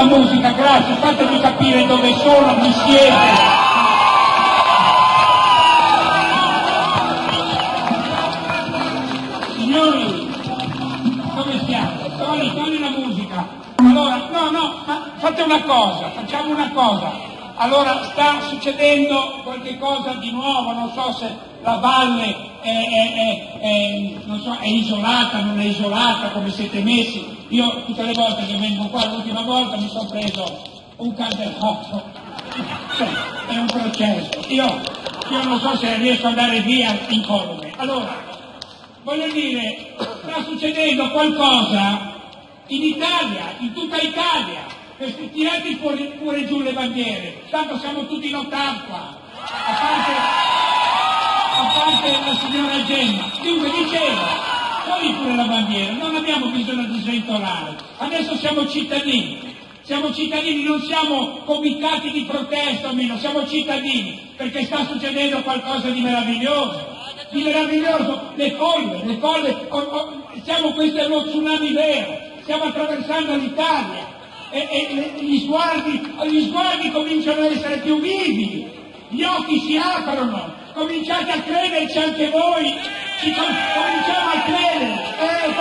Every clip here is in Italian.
la musica, grazie, fatemi capire dove sono, chi siete. Togli la musica. Allora, no, ma fate una cosa, facciamo una cosa. Allora, sta succedendo qualche cosa di nuovo, non so se la valle non so, è isolata, non è isolata, come siete messi. Io tutte le volte che vengo qua, l'ultima volta mi sono preso un candelotto, cioè, è un processo. Io non so se riesco ad andare via incolume. Allora, voglio dire, sta succedendo qualcosa in Italia, in tutta Italia, tirate pure giù le bandiere, tanto siamo tutti in 80, a parte la signora Gemma. Dunque dicevo, togli pure la bandiera, non abbiamo bisogno di sventolare, adesso siamo cittadini, non siamo comitati di protesta o meno, siamo cittadini, perché sta succedendo qualcosa di meraviglioso. Le folle, questo è lo tsunami vero. Stiamo attraversando l'Italia e gli sguardi cominciano ad essere più vividi, gli occhi si aprono, cominciate a crederci anche voi, cominciamo a credere, è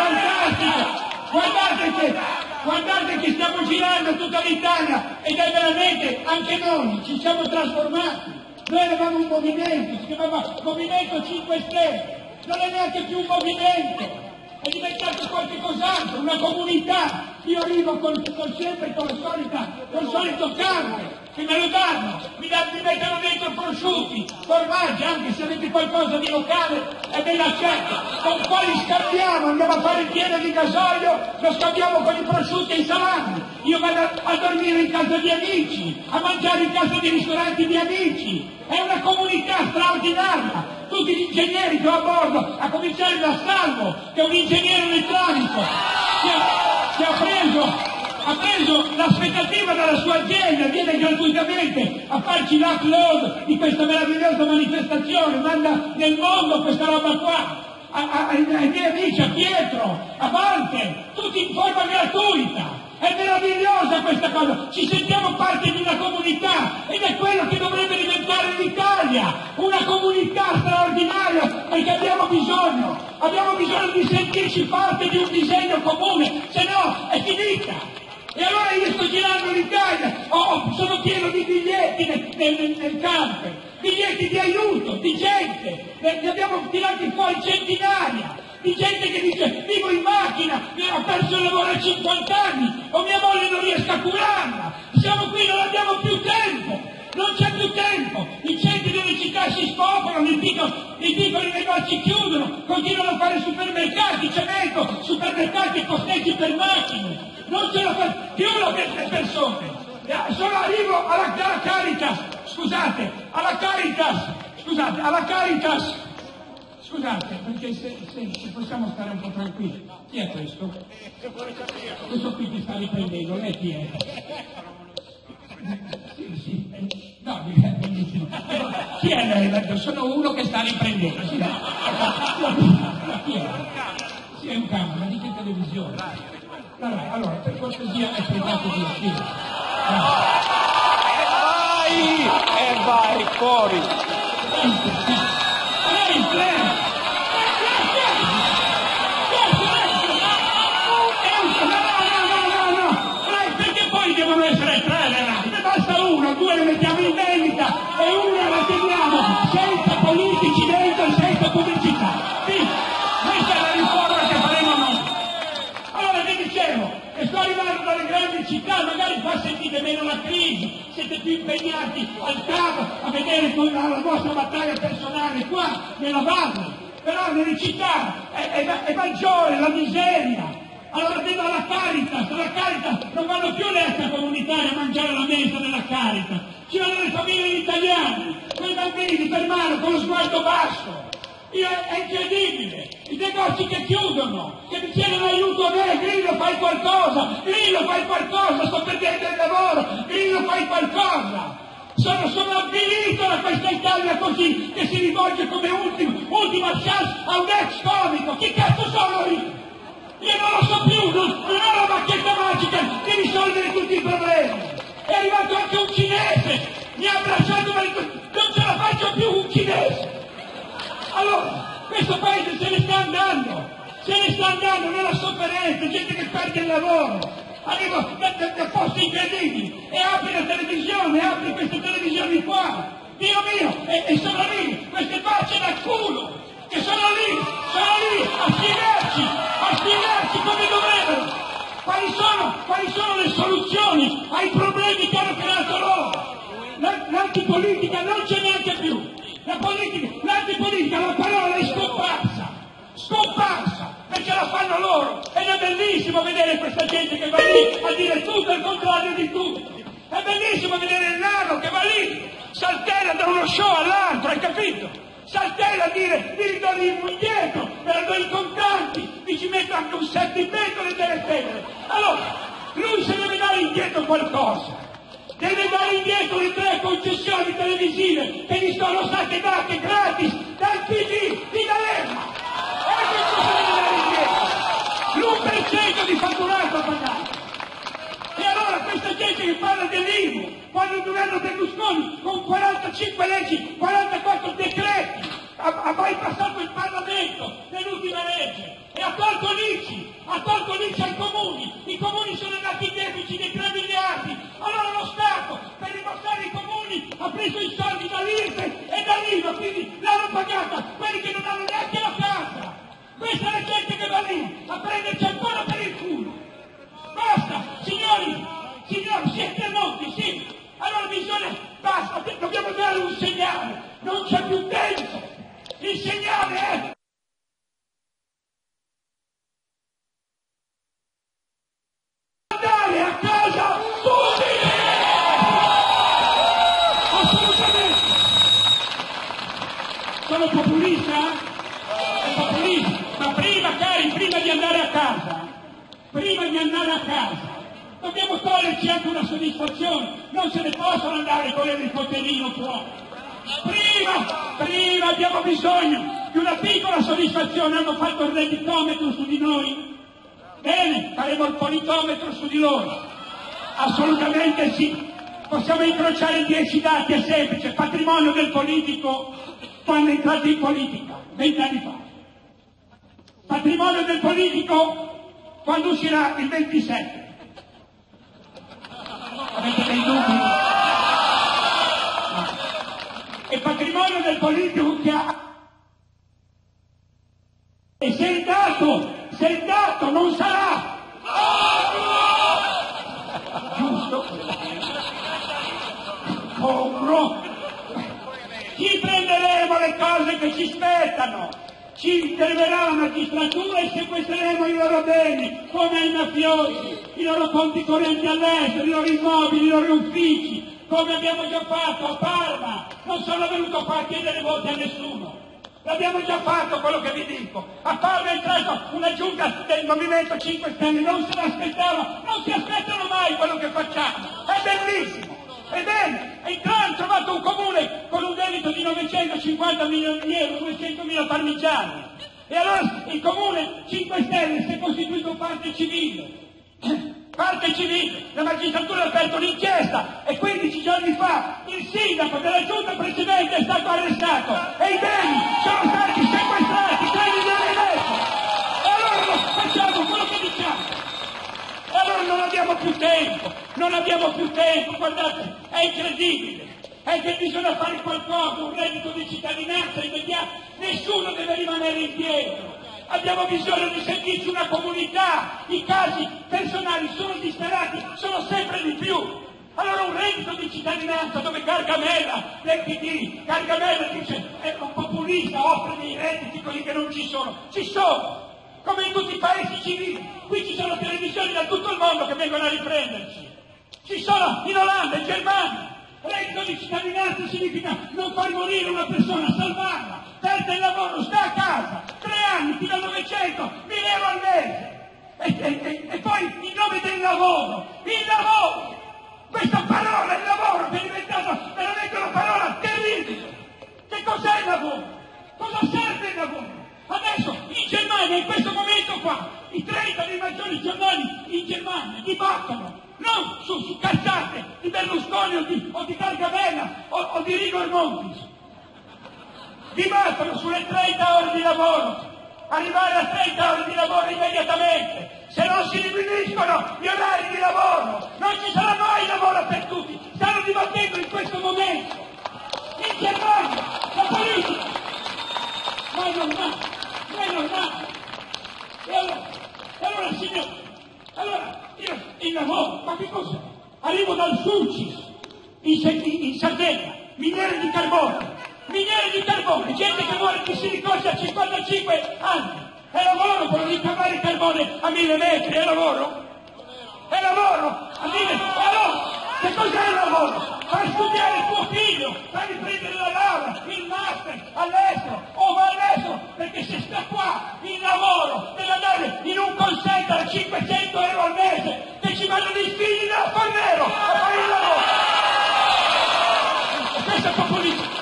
fantastico, guardate che stiamo girando tutta l'Italia ed è veramente, anche noi ci siamo trasformati, noi eravamo un movimento, si chiamava Movimento 5 Stelle, non è neanche più un movimento, è diventato qualche cos'altro, una comunità. Io arrivo sempre con il solito carne, che me lo danno, mi mettono dentro prosciutti, formaggi, anche se avete qualcosa di locale, è ben accetto. Con quali scambiamo? Andiamo a fare il pieno di gasolio, lo scambiamo con i prosciutti e i salami. Io vado a dormire in casa di amici, a mangiare in casa di ristoranti di amici. È una comunità straordinaria. Tutti gli ingegneri che ho a bordo, a cominciare da Salvo, che è un ingegnere elettronico, che ha preso l'aspettativa dalla sua azienda, viene gratuitamente a farci l'upload di questa meravigliosa manifestazione, manda nel mondo questa roba qua, ai miei amici, a Pietro, a Walter, tutti in forma gratuita. È meravigliosa questa cosa, ci sentiamo parte di una comunità ed è quello che dovrebbe diventare l'Italia, una comunità straordinaria, perché abbiamo bisogno di sentirci parte di un disegno comune, se no è finita. E allora io sto girando l'Italia, sono pieno di biglietti nel camper, biglietti di aiuto, di gente, ne abbiamo tirati fuori centinaia. Di gente che dice vivo in macchina, ho perso il lavoro a 50 anni, o mia moglie non riesco a curarla, siamo qui, non abbiamo più tempo, non c'è più tempo, i centri delle città si spopolano, i piccoli negozi chiudono, continuano a fare supermercati, cemento, supermercati e posteggi per macchine, non ce la fa più le persone, solo arrivo alla Caritas, Scusate, perché se possiamo stare un po' tranquilli. Chi è questo? Questo qui ti sta riprendendo, lei chi è? Sì. No, è bellissimo. Chi è lei? Sono uno che sta riprendendo. Sì, no. Chi è? Sì, è un camera, di che televisione? Allora, per cortesia è spiegato di sì. Vai fuori! Perché poi devono essere 3 le radio? Ne basta una, 2 le mettiamo in vendita e una la teniamo senza politici dentro e senza pubblicità. Questa è la riforma che faremo noi. Allora vi dicevo, che sto arrivando dalle grandi città, magari qua sentite meno la crisi, siete più impegnati al capo a vedere la vostra battaglia personale qua, nella valle. Però nelle città è maggiore la miseria. Allora vedo la Caritas non vanno più le extracomunitarie a mangiare alla mesa della Caritas, ci vanno le famiglie italiane, quei bambini per mano con lo sguardo basso. È incredibile, i negozi che chiudono, che mi chiedono aiuto a me, Grillo fai qualcosa, sto perdendo il lavoro, Grillo fai qualcosa. Sono avvilito da questa Italia così, che si rivolge come ultima chance a un ex comico. Chi cazzo sono io? Io non lo so più, non ho la bacchetta magica, devi risolvere tutti i problemi. È arrivato anche un cinese, mi ha abbracciato, ma non ce la faccio più un cinese. Allora, questo paese se ne sta andando nella sofferenza, gente che perde il lavoro. Arrivo da posti incredibili e apri la televisione, apri queste televisioni qua. Dio mio, e sono lì, queste facce da culo, che sono lì a spiegarci come dovrebbero. Quali sono le soluzioni ai problemi che hanno creato loro? L'antipolitica non c'è neanche più. L'antipolitica, la parola è scomparsa, perché la fanno loro. Ed è bellissimo vedere questa gente che va lì a dire tutto il contrario di tutti. È bellissimo vedere il nano che va lì, saltella da uno show all'altro, hai capito? Saltella a dire, mi ritorni indietro, per dare i contanti, mi ci metto anche un settimento e delle federe. Allora, lui se deve dare indietro qualcosa. Deve dare indietro le 3 concessioni televisive che gli sono state date gratis dal PD di D'Alema. E questo se deve dare indietro. L'1% di fatturato a pagare. E allora questa gente che parla dell'IMU, quando il governo Berlusconi con 45 leggi, 44 decreti, ha bypassato il Parlamento nell'ultima legge e ha tolto l'ICI ai comuni. I comuni sono andati in deficit di 3 miliardi. Allora lo Stato, per rimborsare i comuni, ha preso i soldi dall'IRPEF e dall'IVA, quindi l'hanno pagata quelli che non hanno neanche la casa. Questa è la gente che va lì a prenderci ancora per il culo. Basta, signori, siete morti, sì. Allora basta, dobbiamo dare un segnale, non c'è più tempo. Il segnale è andare a casa subito! Assolutamente! Sono populista? È populista, ma prima di andare a casa, dobbiamo toglierci anche una soddisfazione, non se ne possono andare con il ricotterino fuori. Prima abbiamo bisogno di una piccola soddisfazione. Hanno fatto il redditometro su di noi? Bene, faremo il politometro su di loro. Assolutamente sì. Possiamo incrociare 10 dati, è semplice. Patrimonio del politico quando è entrato in politica, 20 anni fa. Patrimonio del politico quando uscirà il 27. Avete dei dubbi? E patrimonio del politico che ha. E se il dato non sarà giusto, compro, ci prenderemo le cose che ci spettano, ci interverrà la magistratura e sequestreremo i loro beni, come ai mafiosi, i loro conti correnti all'estero, i loro immobili, i loro uffici, come abbiamo già fatto a Parma. Non sono venuto qua a chiedere voti a nessuno. L'abbiamo già fatto quello che vi dico. A Parma è entrata una giunta del Movimento 5 Stelle, non se l'aspettava, non si aspettano mai quello che facciamo. È bellissimo. Ebbene, hanno trovato un comune con un debito di 950 milioni di euro, 200.000 parmigiani. E allora il comune 5 Stelle si è costituito parte civile. La magistratura ha aperto un'inchiesta e 15 giorni fa il sindaco della giunta precedente è stato arrestato e i beni sono stati sequestrati, 3 milioni e mezzo. E allora facciamo quello che diciamo. E allora non abbiamo più tempo, guardate, è incredibile. È che bisogna fare qualcosa, un reddito di cittadinanza immediato, nessuno deve rimanere indietro. Abbiamo bisogno di sentirci una comunità, i casi personali sono disperati, sono sempre di più. Allora un reddito di cittadinanza dove Gargamella del PD, Gargamella dice è un populista, offre dei redditi quelli che non ci sono, come in tutti i paesi civili. Qui ci sono televisioni da tutto il mondo che vengono a riprenderci, ci sono in Olanda, in Germania. Reddito di cittadinanza significa non far morire una persona, salvarla, perde il lavoro, sta a casa, 3 anni fino al 900, 1.000 euro al mese. E poi in nome del lavoro, questa parola, il lavoro, che è diventata veramente una parola terribile. Che cos'è il lavoro? Cosa serve il lavoro? Adesso in Germania, in questo momento qua, i 30 dei maggiori giornali in Germania dibattono. non su cazzate di Berlusconi o di Gargamella o di Rigor Monti. Dibattono sulle 30 ore di lavoro, arrivare a 30 ore di lavoro immediatamente. Se non si diminuiscono gli orari di lavoro, non ci sarà mai lavoro per tutti. Stanno dibattendo in questo momento. In Germania, la politica. Ma è normale. E allora signore, io il lavoro, ma che cos'è? Arrivo dal Sulcis, in Sardegna, miniere di carbone, gente che muore di silicosi a 55 anni. È lavoro quello di cavare carbone a 1000 metri, è lavoro? È lavoro? A 1000 metri? Allora, che cos'è il lavoro? Far studiare tuo figlio, fargli prendere la laurea, il master, all'estero, o va all'estero, perché se sta qua, il lavoro, deve andare in un call center a 500 euro al mese, che ci vanno dei figli da Fornero a fare il lavoro. Questo è populismo.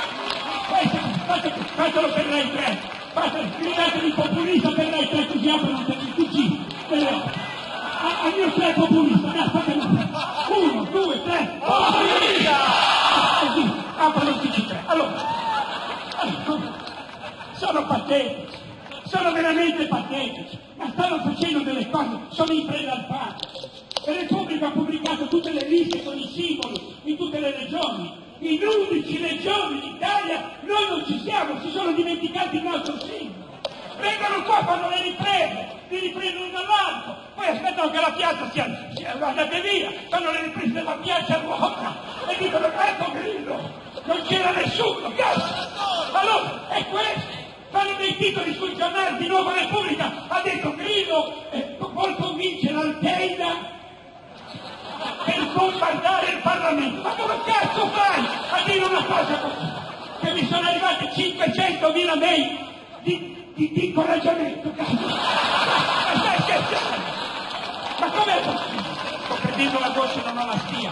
Fatelo per Rai 3, gridatevi populista per Rai 3, così aprono per il TG. Al mio 3 populista, fatelo. 1, 2, 3, populista! Così, aprono il TG3. Allora, sono patetici, sono veramente patetici, ma stanno facendo delle cose, sono in preda al panico. La Repubblica ha pubblicato tutte le liste con i simboli in tutte le regioni. In 11 regioni d'Italia noi non ci siamo, si sono dimenticati il nostro simbolo. Vengono qua, fanno le riprese, li riprendono dall'alto, poi aspettano che la piazza sia andate via, fanno le riprese della piazza vuota e dicono ecco Grillo, non c'era nessuno, cazzo! Allora, è questo! Fanno dei titoli sui giornali di Nuova Repubblica, ha detto Grillo vuol convincere Al-Qaeda per bombardare il Parlamento. Ma come cazzo fai a dire una cosa così? Che mi sono arrivate 500.000 mail di incoraggiamento, cazzo. Ma stai scherzando? Ma com'è possibile? Sto prendendo la goccia da una spia.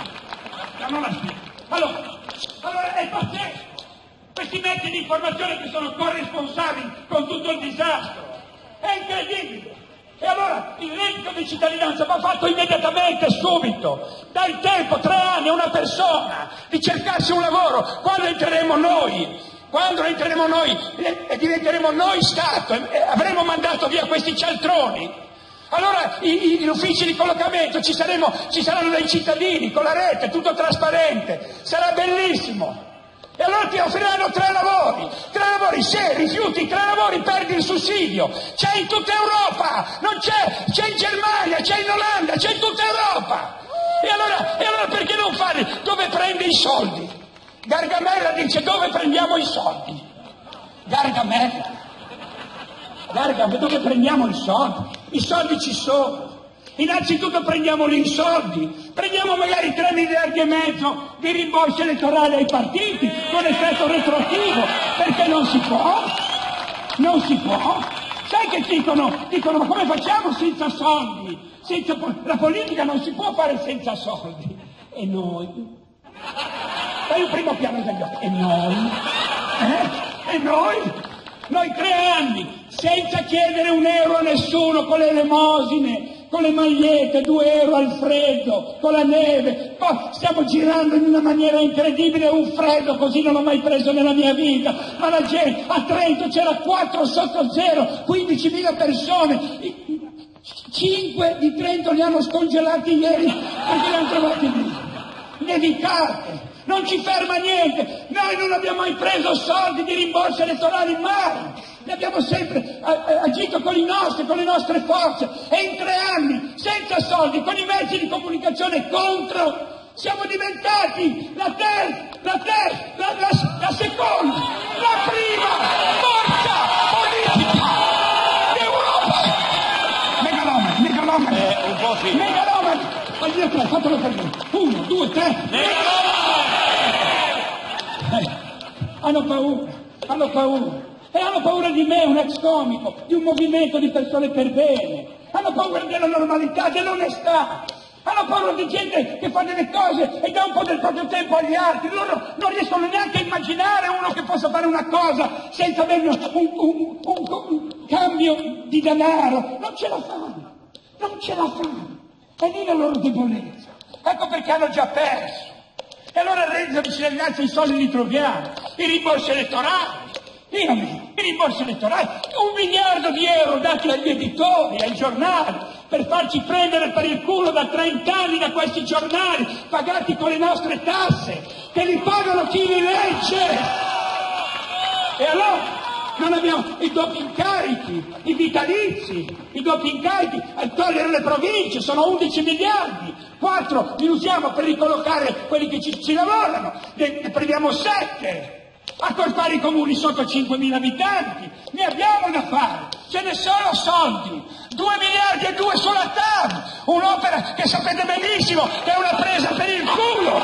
Allora è pazzesco. Questi mezzi di informazione che sono corresponsabili con tutto il disastro. È incredibile. E allora il reddito di cittadinanza va fatto immediatamente, subito. Dai tempo, 3 anni a una persona di cercarsi un lavoro. Quando entreremo noi e diventeremo noi Stato, e avremo mandato via questi cialtroni, allora gli uffici di collocamento ci saranno dei cittadini con la rete, tutto trasparente, sarà bellissimo. E allora ti offriranno 3 lavori, se rifiuti 3 lavori perdi il sussidio. C'è in tutta Europa, non c'è in Germania, c'è in Olanda, c'è in tutta Europa. E allora perché non farli? Dove prendi i soldi? Gargamella dice dove prendiamo i soldi? Gargamella, dove prendiamo i soldi? I soldi ci sono. Innanzitutto prendiamoli in soldi, prendiamo magari 3,5 miliardi di rimborsi elettorali ai partiti con effetto retroattivo, perché non si può. Sai che dicono ma come facciamo senza soldi? La politica non si può fare senza soldi. E noi? Fai il primo piano degli occhi. E noi? Noi 3 anni senza chiedere un euro a nessuno, con le elemosine, con le magliette, 2 euro al freddo, con la neve. Poi stiamo girando in una maniera incredibile, un freddo così non l'ho mai preso nella mia vita. Ma la gente, a Trento c'era 4 sotto zero, 15.000 persone. 5 di Trento li hanno scongelati ieri perché li hanno trovati lì. Nevicate. Non ci ferma niente, noi non abbiamo mai preso soldi di rimborsi elettorali, mai, ne abbiamo sempre agito con le nostre forze, e in 3 anni, senza soldi, con i mezzi di comunicazione contro, siamo diventati la seconda, la prima forza politica d'Europa. Megalomani. Un po' sì. Megalomani. Voglio 3, fatelo per me. 1, 2, 3. Hanno paura. E hanno paura di me, un ex comico, di un movimento di persone per bene. Hanno paura della normalità, dell'onestà. Hanno paura di gente che fa delle cose e dà un po' del proprio tempo agli altri. Loro non riescono neanche a immaginare uno che possa fare una cosa senza avere un cambio di denaro. Non ce la fanno. È lì la loro debolezza. Ecco perché hanno già perso. E allora il reddito di cittadinanza i soldi li troviamo. I rimborsi elettorali. I rimborsi elettorali. 1 miliardo di euro dati agli editori, ai giornali, per farci prendere per il culo da 30 anni da questi giornali, pagati con le nostre tasse, che li pagano chi li legge. E allora non abbiamo i doppi incarichi, i vitalizi, i doppi incarichi, a togliere le province, sono 11 miliardi, 4 li usiamo per ricollocare quelli che ci lavorano, ne prendiamo 7, accorpare i comuni sotto 5.000 abitanti, ne abbiamo da fare, ce ne sono soldi, 2 miliardi e 2 sulla TAV, un'opera che sapete benissimo che è una presa per il culo.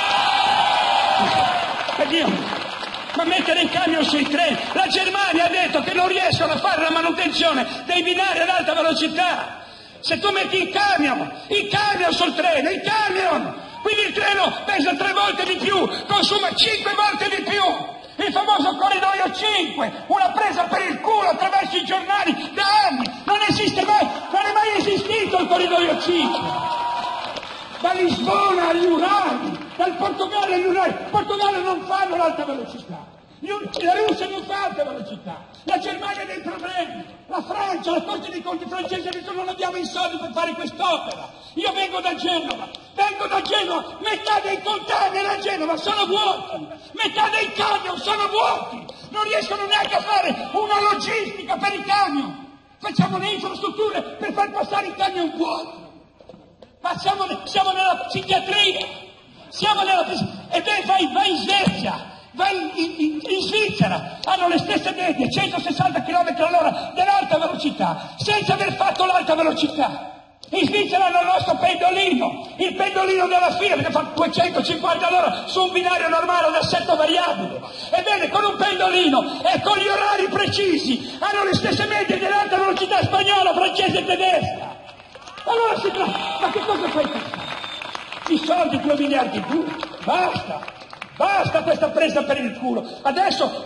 Ma mettere i camion sui treni, la Germania ha detto che non riescono a fare la manutenzione dei binari ad alta velocità. Se tu metti i camion sul treno, quindi il treno pesa 3 volte di più, consuma 5 volte di più. Il famoso corridoio 5, una presa per il culo attraverso i giornali da anni, non esiste mai, non è mai esistito il corridoio 5. Da Lisbona agli Urali, dal Portogallo agli Urali. Il Portogallo non fanno l'alta velocità, la Russia non fa alta velocità, la Germania ha dei problemi, la Francia, la Corte dei Conti francese ha detto non abbiamo i soldi per fare quest'opera. Io vengo da Genova, metà dei container a Genova sono vuoti, metà dei camion sono vuoti, non riescono neanche a fare una logistica per i camion. Facciamo le infrastrutture per far passare i camion vuoti. Ma siamo nella psichiatria, e beh, vai in Svezia, vai in Svizzera, hanno le stesse medie, 160 km/h dell'alta velocità, senza aver fatto l'alta velocità. In Svizzera hanno il nostro pendolino, il pendolino della FIAT che fa 250 all'ora su un binario normale ad assetto variabile. Ebbene, con un pendolino e con gli orari precisi hanno le stesse medie dell'alta velocità spagnola, francese e tedesca. Allora si tratta, ma che cosa fai tu? I soldi 2 miliardi più, basta questa presa per il culo. Adesso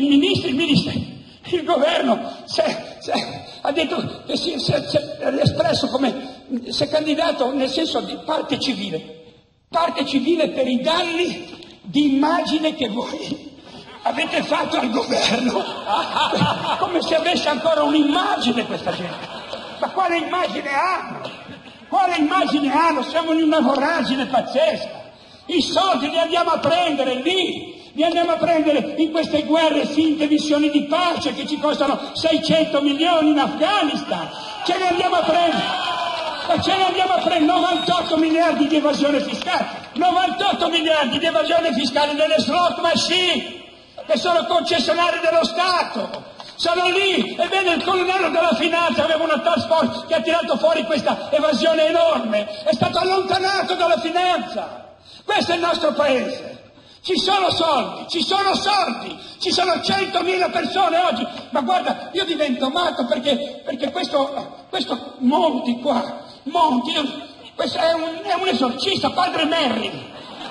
il governo ha detto che si è espresso come, si è candidato nel senso di parte civile per i danni di immagine che voi avete fatto al governo, come se avesse ancora un'immagine questa gente. Ma quale immagine hanno? Siamo in una voragine pazzesca. I soldi li andiamo a prendere lì, li andiamo a prendere in queste guerre finte, missioni di pace che ci costano 600 milioni in Afghanistan. Ce ne andiamo a prendere 98 miliardi di evasione fiscale, 98 miliardi di evasione fiscale delle slot machine, che sono concessionari dello Stato. Sono lì, ebbene il colonnello della finanza aveva una task force che ha tirato fuori questa evasione enorme, è stato allontanato dalla finanza. Questo è il nostro paese, ci sono soldi, ci sono 100.000 persone oggi, ma guarda, io divento matto perché questo Monti, questo è un esorcista, padre Merri,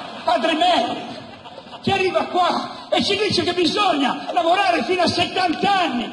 che arriva qua e ci dice che bisogna lavorare fino a 70 anni,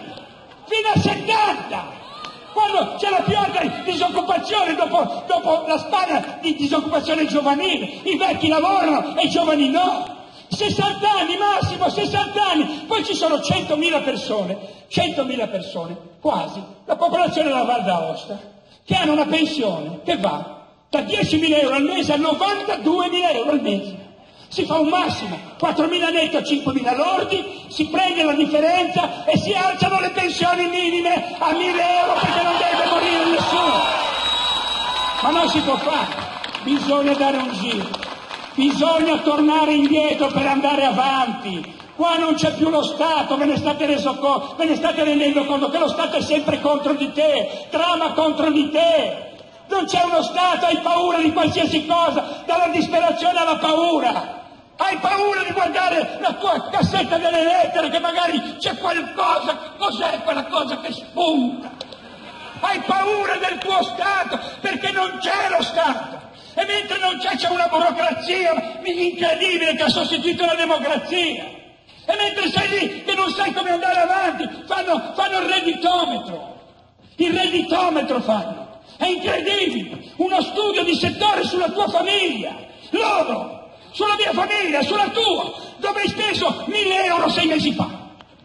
quando c'è la più alta disoccupazione dopo la Spagna di disoccupazione giovanile, i vecchi lavorano e i giovani no. 60 anni massimo, 60 anni, poi ci sono 100.000 persone, quasi, la popolazione della Val d'Aosta, che hanno una pensione che va da 10.000 euro al mese a 92.000 euro al mese. Si fa un massimo, 4.000 netto a 5.000 lordi, si prende la differenza e si alzano le pensioni minime a 1.000 euro perché non deve morire nessuno. Ma non si può fare, bisogna dare un giro, bisogna tornare indietro per andare avanti. Qua non c'è più lo Stato, ve ne state rendendo conto che lo Stato è sempre contro di te, trama contro di te. Non c'è uno Stato, hai paura di qualsiasi cosa, dalla disperazione alla paura. Hai paura di guardare la tua cassetta delle lettere che magari c'è qualcosa, cos'è quella cosa che spunta? Hai paura del tuo Stato perché non c'è lo Stato. E mentre non c'è una burocrazia incredibile che ha sostituito la democrazia. E mentre sei lì che non sai come andare avanti, fanno il redditometro fanno. È incredibile! Uno studio di settore sulla tua famiglia. Loro, sulla mia famiglia, sulla tua, dove hai speso 1.000 euro 6 mesi fa.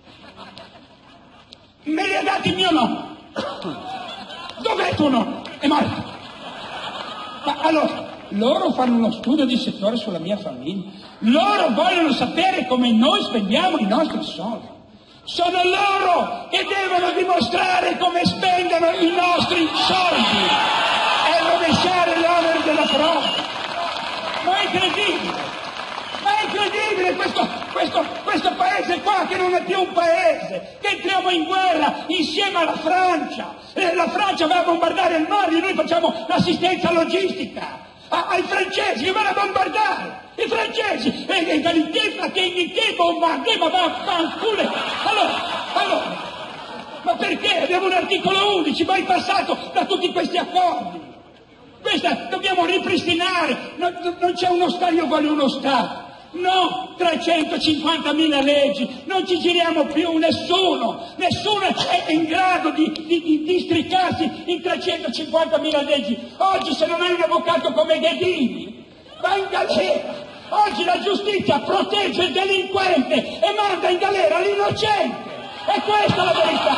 Me li ha dati mio nonno. Dov'è tuo nonno? È morto. Ma allora, loro fanno uno studio di settore sulla mia famiglia. Loro vogliono sapere come noi spendiamo i nostri soldi. Sono loro che devono dimostrare come spendono i nostri soldi e rovesciare l'onere della prova. Ma è incredibile! Ma è incredibile questo paese qua che non è più un paese, che entriamo in guerra insieme alla Francia. La Francia va a bombardare il Mali, noi facciamo l'assistenza logistica ai francesi che vanno a bombardare. I francesi, e dall'Inghilterra che bombarda, ma va a fanculo. Allora, ma perché? Abbiamo un articolo 11, bypassato da tutti questi accordi. Questa dobbiamo ripristinare, non c'è uno Stato, io voglio uno Stato. No, 350.000 leggi, non ci giriamo più, nessuno è in grado di districarsi in 350.000 leggi. Oggi se non hai un avvocato come Ghedini, vai in galera. Oggi la giustizia protegge il delinquente e manda in galera l'innocente. E questa è la verità.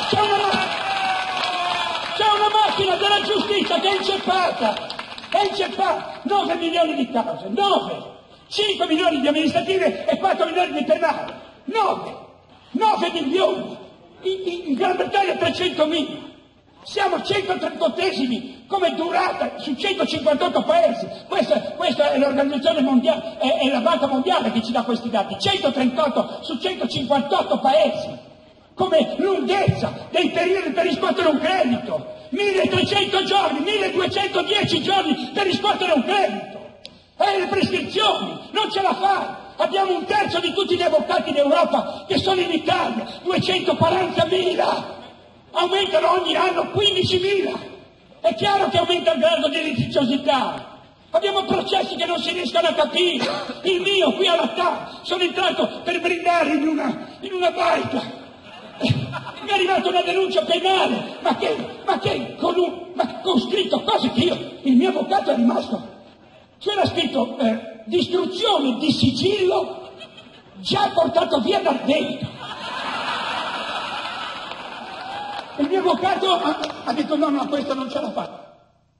C'è una macchina della giustizia che è inceppata. 9 milioni di cause, 9. 5 milioni di amministrative e 4 milioni di penali. 9 milioni. In Gran Bretagna 300.000. Siamo 138esimi come durata su 158 paesi. Questa è l'organizzazione mondiale, è la Banca Mondiale che ci dà questi dati. 138 su 158 paesi. Come lunghezza dei periodi per riscuotere un credito. 1.300 giorni, 1.210 giorni per riscuotere un credito. E le prescrizioni, non ce la fai. Abbiamo un terzo di tutti gli avvocati in Europa che sono in Italia, 240.000. Aumentano ogni anno 15.000. È chiaro che aumenta il grado di litigiosità. Abbiamo processi che non si riescono a capire. Il mio qui alla TAP, sono entrato per brindare in una baita. Mi è arrivata una denuncia penale, ma con scritto cose che il mio avvocato è rimasto. C'era scritto distruzione di sigillo già portato via dal debito. Il mio avvocato ha detto no, questo non ce l'ha fatta.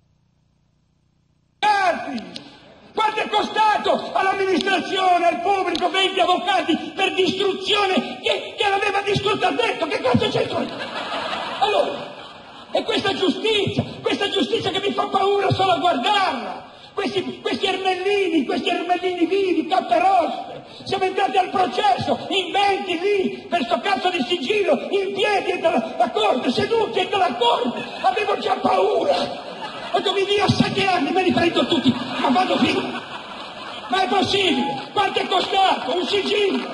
Quanto è costato all'amministrazione, al pubblico, 20 avvocati per distruzione che l'aveva distrutta al detto? Che cazzo c'entra? Allora, e questa giustizia che mi fa paura solo a guardarla. Questi ermellini vivi, cappe rosse, siamo entrati al processo, in 20 lì, per sto cazzo di sigillo, in piedi entro la corte, seduti entro la corte, avevo già paura, ho detto mi dia 7 anni, me li prendo tutti, ma vado via, ma è possibile, quanto è costato, un sigillo,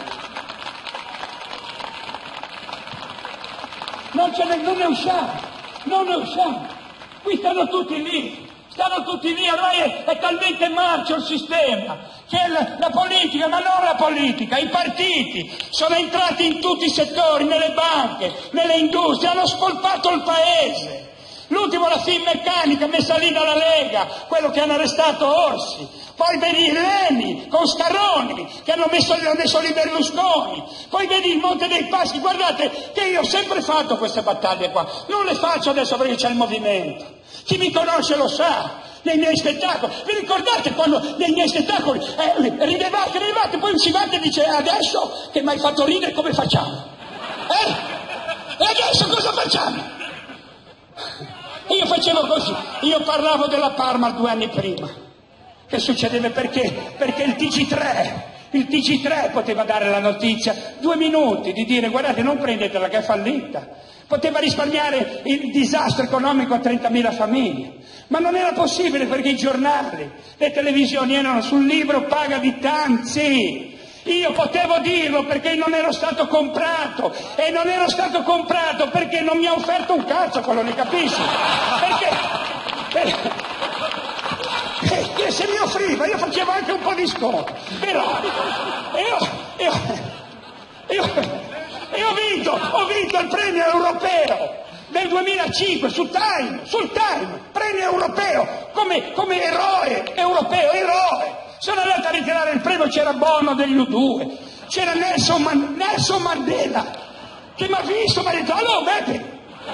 non ne usciamo, qui stanno tutti lì, ormai è talmente marcio il sistema, che la politica, ma non la politica, i partiti sono entrati in tutti i settori, nelle banche, nelle industrie, hanno spolpato il paese. L'ultimo la Finmeccanica messa lì dalla Lega, quello che hanno arrestato Orsi. Poi vedi il Leni con Scarroni che hanno messo lì Berlusconi. Poi vedi il Monte dei Paschi. Guardate che io ho sempre fatto queste battaglie qua. Non le faccio adesso perché c'è il movimento. Chi mi conosce lo sa. Nei miei spettacoli. Vi ricordate quando nei miei spettacoli ridevate, poi uscivate e dice adesso che mi hai fatto ridere come facciamo? E adesso cosa facciamo? Io facevo così, io parlavo della Parma 2 anni prima. Che succedeva perché il TG3 poteva dare la notizia, 2 minuti di dire guardate non prendetela che è fallita. Poteva risparmiare il disastro economico a 30.000 famiglie. Ma non era possibile perché i giornali, le televisioni erano sul libro paga di Tanzi. Io potevo dirlo perché non ero stato comprato e non ero stato comprato perché non mi ha offerto un cazzo, quello ne capisci? Perché se mi offriva io facevo anche un po' di sconto, però io ho vinto il premio europeo nel 2005 sul Time, premio europeo, come eroe europeo, eroe. Sono andato a ritirare il premio, c'era Bono degli U2, c'era Nelson Mandela, che mi ha visto, mi ha detto, allora Beppe.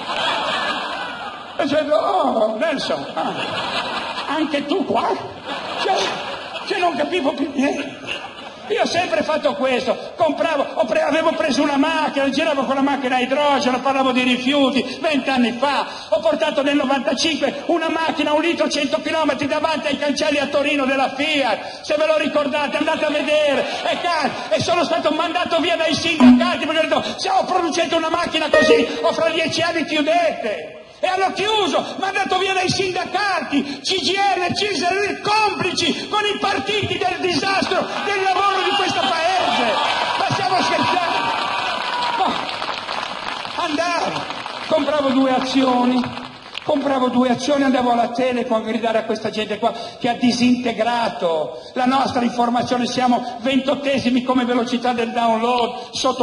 E dicevo, oh Nelson, anche tu qua? Cioè non capivo più niente. Io ho sempre fatto questo, avevo preso una macchina, giravo con la macchina a idrogeno, parlavo di rifiuti, 20 anni fa, ho portato nel 95 una macchina, 1 litro, 100 km davanti ai cancelli a Torino della Fiat, se ve lo ricordate andate a vedere, e sono stato mandato via dai sindacati perché ho detto, se producete una macchina così, o fra 10 anni chiudete. E hanno chiuso, mandato via dai sindacati, CGIL, CISL, complici con i partiti del disastro del lavoro di questo paese. Ma stiamo scherzando? Andavo, compravo due azioni, andavo alla Telecom a gridare a questa gente qua che ha disintegrato la nostra informazione, siamo 28esimi come velocità del download sotto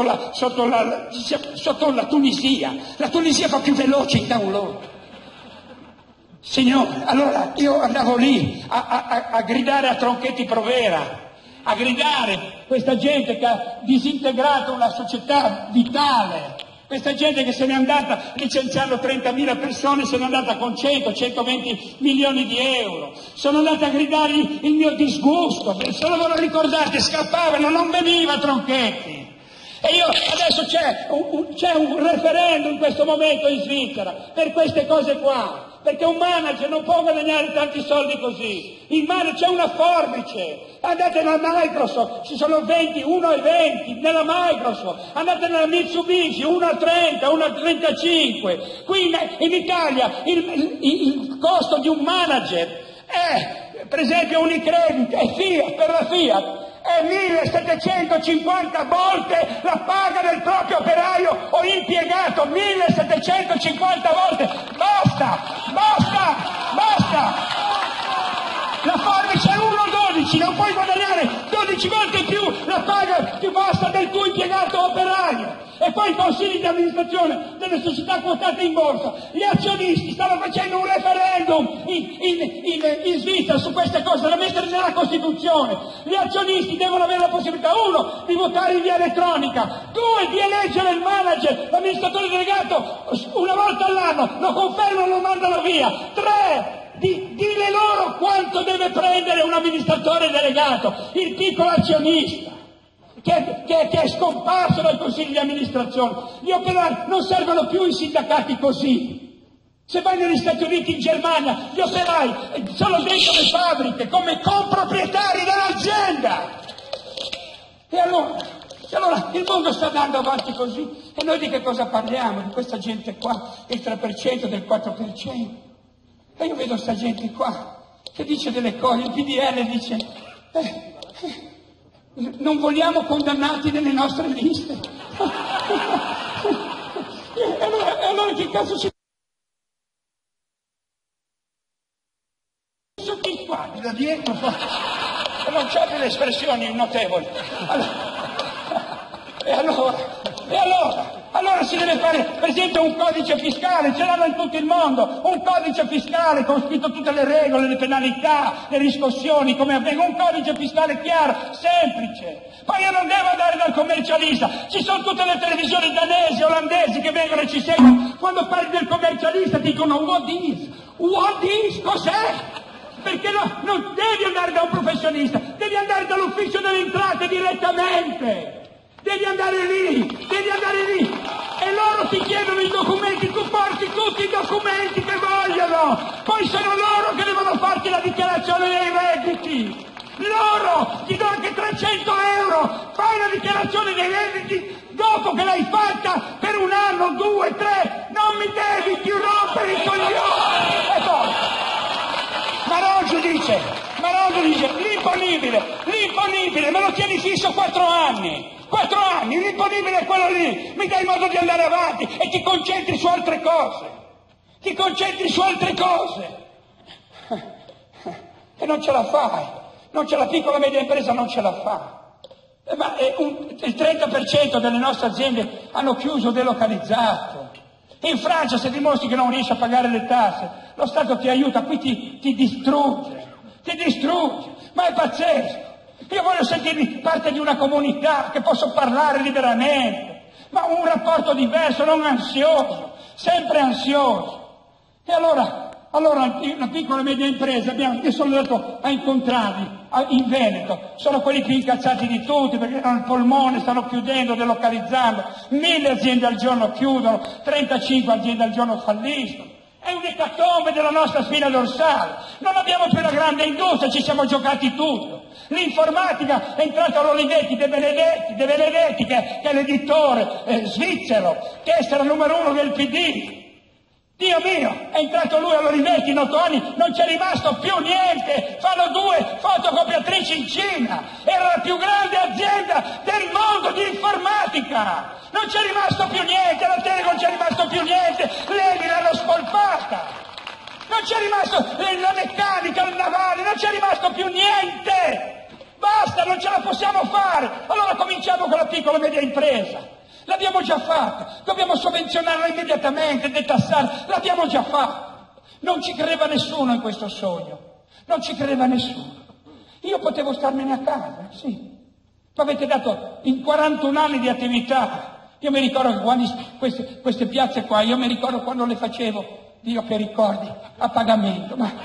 la Tunisia. La Tunisia fa più veloce il download. Signore, allora io andavo lì a gridare a Tronchetti Provera, a gridare questa gente che ha disintegrato una società vitale. Questa gente che se n'è andata licenziando 30.000 persone, se n'è andata con 120 milioni di euro. Sono andata a gridargli il mio disgusto, se lo ve lo ricordate, scappavano, non veniva Tronchetti. E io adesso c'è un referendum in questo momento in Svizzera per queste cose qua. Perché un manager non può guadagnare tanti soldi così. Il manager c'è una forbice. Andate nella Microsoft, ci sono 1 e 20 nella Microsoft. Andate nella Mitsubishi, 1 a 30, 1 a 35. Qui in Italia il costo di un manager è, per esempio, Unicredit, è Fiat, per la Fiat, è 1750 volte la paga del proprio operaio o impiegato, 1750 volte, basta! La forbice è 1,12, non puoi guadagnare 12 volte più la paga più bassa del tuo impiegato operaio. E poi i consigli di amministrazione delle società quotate in borsa, gli azionisti stanno facendo un referendum in Svizzera su queste cose da mettere nella Costituzione. Gli azionisti devono avere la possibilità, 1, di votare in via elettronica, 2, di eleggere il manager, l'amministratore delegato una volta all'anno, lo confermano, lo mandano via, 3, dire loro quanto deve prendere un amministratore delegato, il piccolo azionista, che è scomparso dal consiglio di amministrazione. Gli operai non servono più i sindacati così. Se vai negli Stati Uniti, in Germania, gli operai sono dentro le fabbriche come comproprietari dell'azienda. E allora il mondo sta andando avanti così. E noi di che cosa parliamo? Di questa gente qua, del 3%, del 4%. E io vedo sta gente qua che dice delle cose, il PDL dice non vogliamo condannati nelle nostre liste. E allora che cazzo ci tutti qua da dietro? Non c'è delle espressioni notevoli. Allora si deve fare, per esempio, un codice fiscale, ce l'hanno in tutto il mondo, un codice fiscale con scritto tutte le regole, le penalità, le riscossioni, come avvengono, un codice fiscale chiaro, semplice. Poi io non devo andare dal commercialista, ci sono tutte le televisioni danesi, olandesi che vengono e ci seguono, quando parli del commercialista dicono what is, cos'è? Perché non devi andare da un professionista, devi andare dall'ufficio delle entrate direttamente. Devi andare lì, e loro ti chiedono i documenti, tu porti tutti i documenti che vogliono, poi sono loro che devono farti la dichiarazione dei redditi, loro ti do anche 300 euro, fai la dichiarazione dei redditi, dopo che l'hai fatta per 1 anno, 2, 3, non mi devi più rompere i coglioni, e poi Maronzo dice, l'imponibile, me lo tieni fisso 4 anni, l'imponibile è quello lì, mi dai modo di andare avanti e ti concentri su altre cose, e non ce la fai, la piccola e media impresa non ce la fa. Ma il 30% delle nostre aziende hanno chiuso, delocalizzato, In Francia, se dimostri che non riesci a pagare le tasse, lo Stato ti aiuta, qui ti distrugge, ma è pazzesco. Io voglio sentirmi parte di una comunità, che posso parlare liberamente, ma un rapporto diverso, non ansioso, sempre ansioso. E allora una piccola e media impresa, io sono andato a incontrarli in Veneto, sono quelli più incazzati di tutti perché hanno il polmone, stanno chiudendo, delocalizzando, 1000 aziende al giorno chiudono, 35 aziende al giorno falliscono. È un'ecatombe della nostra spina dorsale, non abbiamo più una grande industria, ci siamo giocati tutto. L'informatica è entrato all'Olivetti De Benedetti che è l'editore svizzero, tessera numero 1 del PD. Dio mio, è entrato lui all'Olivetti in 8 anni, non c'è rimasto più niente, fanno 2 fotocopiatrici in Cina, era la più grande azienda del mondo di informatica, non c'è rimasto più niente, la Telecom non c'è rimasto più niente, l'Eni l'hanno spolpata, non c'è rimasto la meccanica, il navale, non c'è rimasto più niente, basta, non ce la possiamo fare, allora cominciamo con la piccola e media impresa. L'abbiamo già fatta, dobbiamo sovvenzionarla immediatamente, detassare, l'abbiamo già fatta. Non ci credeva nessuno in questo sogno, non ci credeva nessuno. Io potevo starmene a casa, sì. Mi avete dato in 41 anni di attività. Io mi ricordo che quando queste piazze qua, io mi ricordo quando le facevo, Dio che ricordi, a pagamento, ma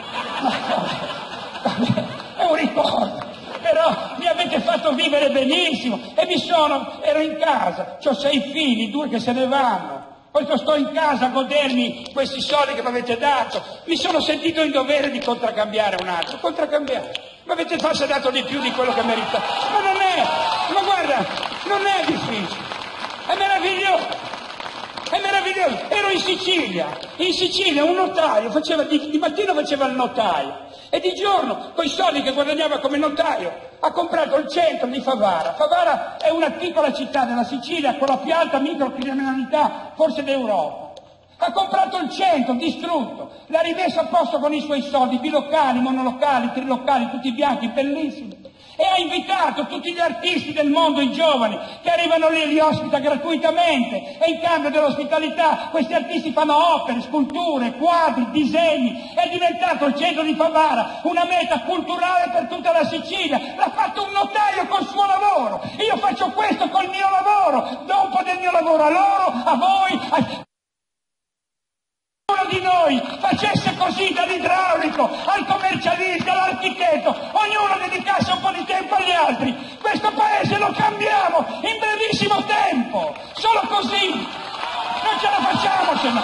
vabbè, è un ricordo. Però mi avete fatto vivere benissimo e ero in casa, ho 6 figli, 2 che se ne vanno, poi sto in casa a godermi questi soldi che mi avete dato, mi sono sentito in dovere di contraccambiare un altro, mi avete forse dato di più di quello che meritavo, ma guarda, non è difficile, è meraviglioso. Ero in Sicilia un notaio di mattina faceva il notaio e di giorno, con i soldi che guadagnava come notaio, ha comprato il centro di Favara. Favara è una piccola città della Sicilia con la più alta microcriminalità forse d'Europa. Ha comprato il centro, distrutto, l'ha rimesso a posto con i suoi soldi, bilocali, monolocali, trilocali, tutti bianchi, bellissimi. E ha invitato tutti gli artisti del mondo, i giovani, che arrivano lì, li ospita gratuitamente e in cambio dell'ospitalità questi artisti fanno opere, sculture, quadri, disegni. È diventato il centro di Favara una meta culturale per tutta la Sicilia. L'ha fatto un notaio col suo lavoro. Io faccio questo col mio lavoro, do un po' del mio lavoro a loro, a voi, uno di noi facesse così dall'idraulico al commercialista, all'architetto, ognuno dedicasse un po' di tempo agli altri, questo paese lo cambiamo in brevissimo tempo, solo così, non ce la facciamo se no.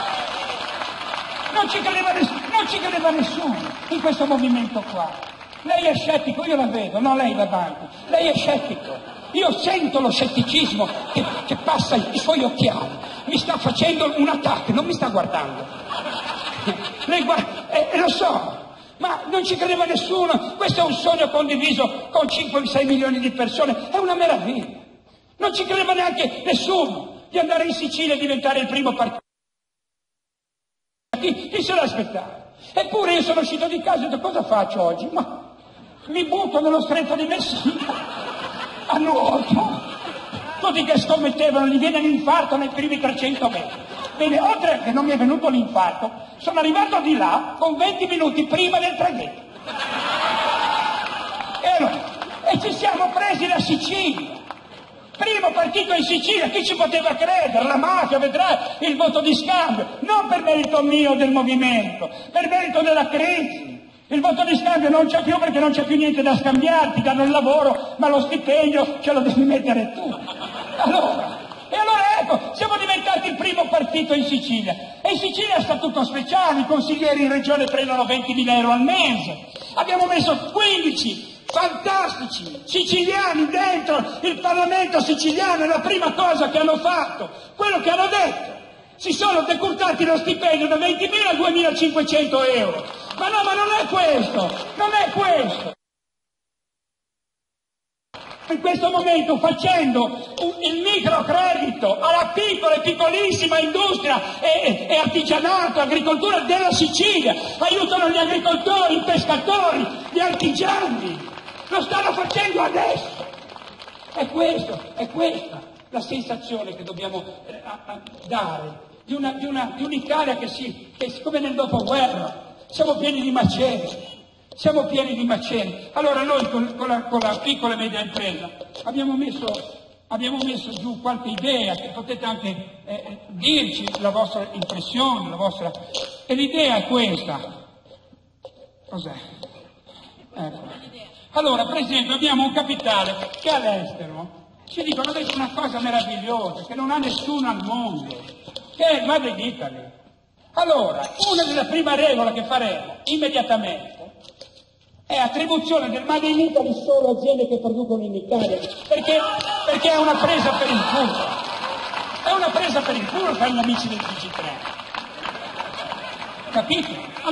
Non ci credeva nessuno in questo movimento qua. Lei è scettico, io la vedo, no lei davanti, lei è scettico. Io sento lo scetticismo che passa i suoi occhiali, mi sta facendo un attacco, non mi sta guardando. Lei guarda, lo so, ma non ci credeva nessuno, questo è un sogno condiviso con 5-6 milioni di persone, è una meraviglia. Non ci credeva neanche nessuno di andare in Sicilia e diventare il primo partito. Chi se l'aspettava? Eppure io sono uscito di casa e ho detto cosa faccio oggi? Ma mi butto nello stretto di Messina. A nuoto, tutti che scommettevano, gli viene l'infarto nei primi 300 metri. Bene, oltre che non mi è venuto l'infarto, sono arrivato di là con 20 minuti prima del traghetto. E ci siamo presi la Sicilia. Primo partito in Sicilia, chi ci poteva credere? La mafia, vedrai, il voto di scambio. Non per merito mio del movimento, per merito della crisi. Il voto di scambio non c'è più perché non c'è più niente da scambiare, ti danno il lavoro, ma lo stipendio ce lo devi mettere tu. Allora ecco, siamo diventati il primo partito in Sicilia. E in Sicilia è statuto speciale, i consiglieri in regione prendono 20.000 euro al mese. Abbiamo messo 15 fantastici siciliani dentro il Parlamento siciliano, è la prima cosa che hanno fatto, quello che hanno detto. Si sono decurtati lo stipendio da 20.000 a 2.500 euro. Ma no, ma non è questo. In questo momento facendo il microcredito alla piccola e piccolissima industria e artigianato, agricoltura della Sicilia, aiutano gli agricoltori, i pescatori, gli artigiani, lo stanno facendo adesso. È questa la sensazione che dobbiamo dare di un'Italia che è come nel dopoguerra. Siamo pieni di macerie. Siamo pieni di macerie. Allora noi con la piccola e media impresa abbiamo messo giù qualche idea che potete anche dirci la vostra impressione, E l'idea è questa. Cos'è? Ecco. Allora, per esempio, abbiamo un capitale che all'estero ci dicono adesso una cosa meravigliosa, che non ha nessuno al mondo, che è il Made in Italy. Allora, una delle prime regole che faremo immediatamente è attribuzione del Made in Italy solo a aziende che producono in Italia, perché è una presa per il culo. È una presa per il culo per gli amici del TG3. Capite?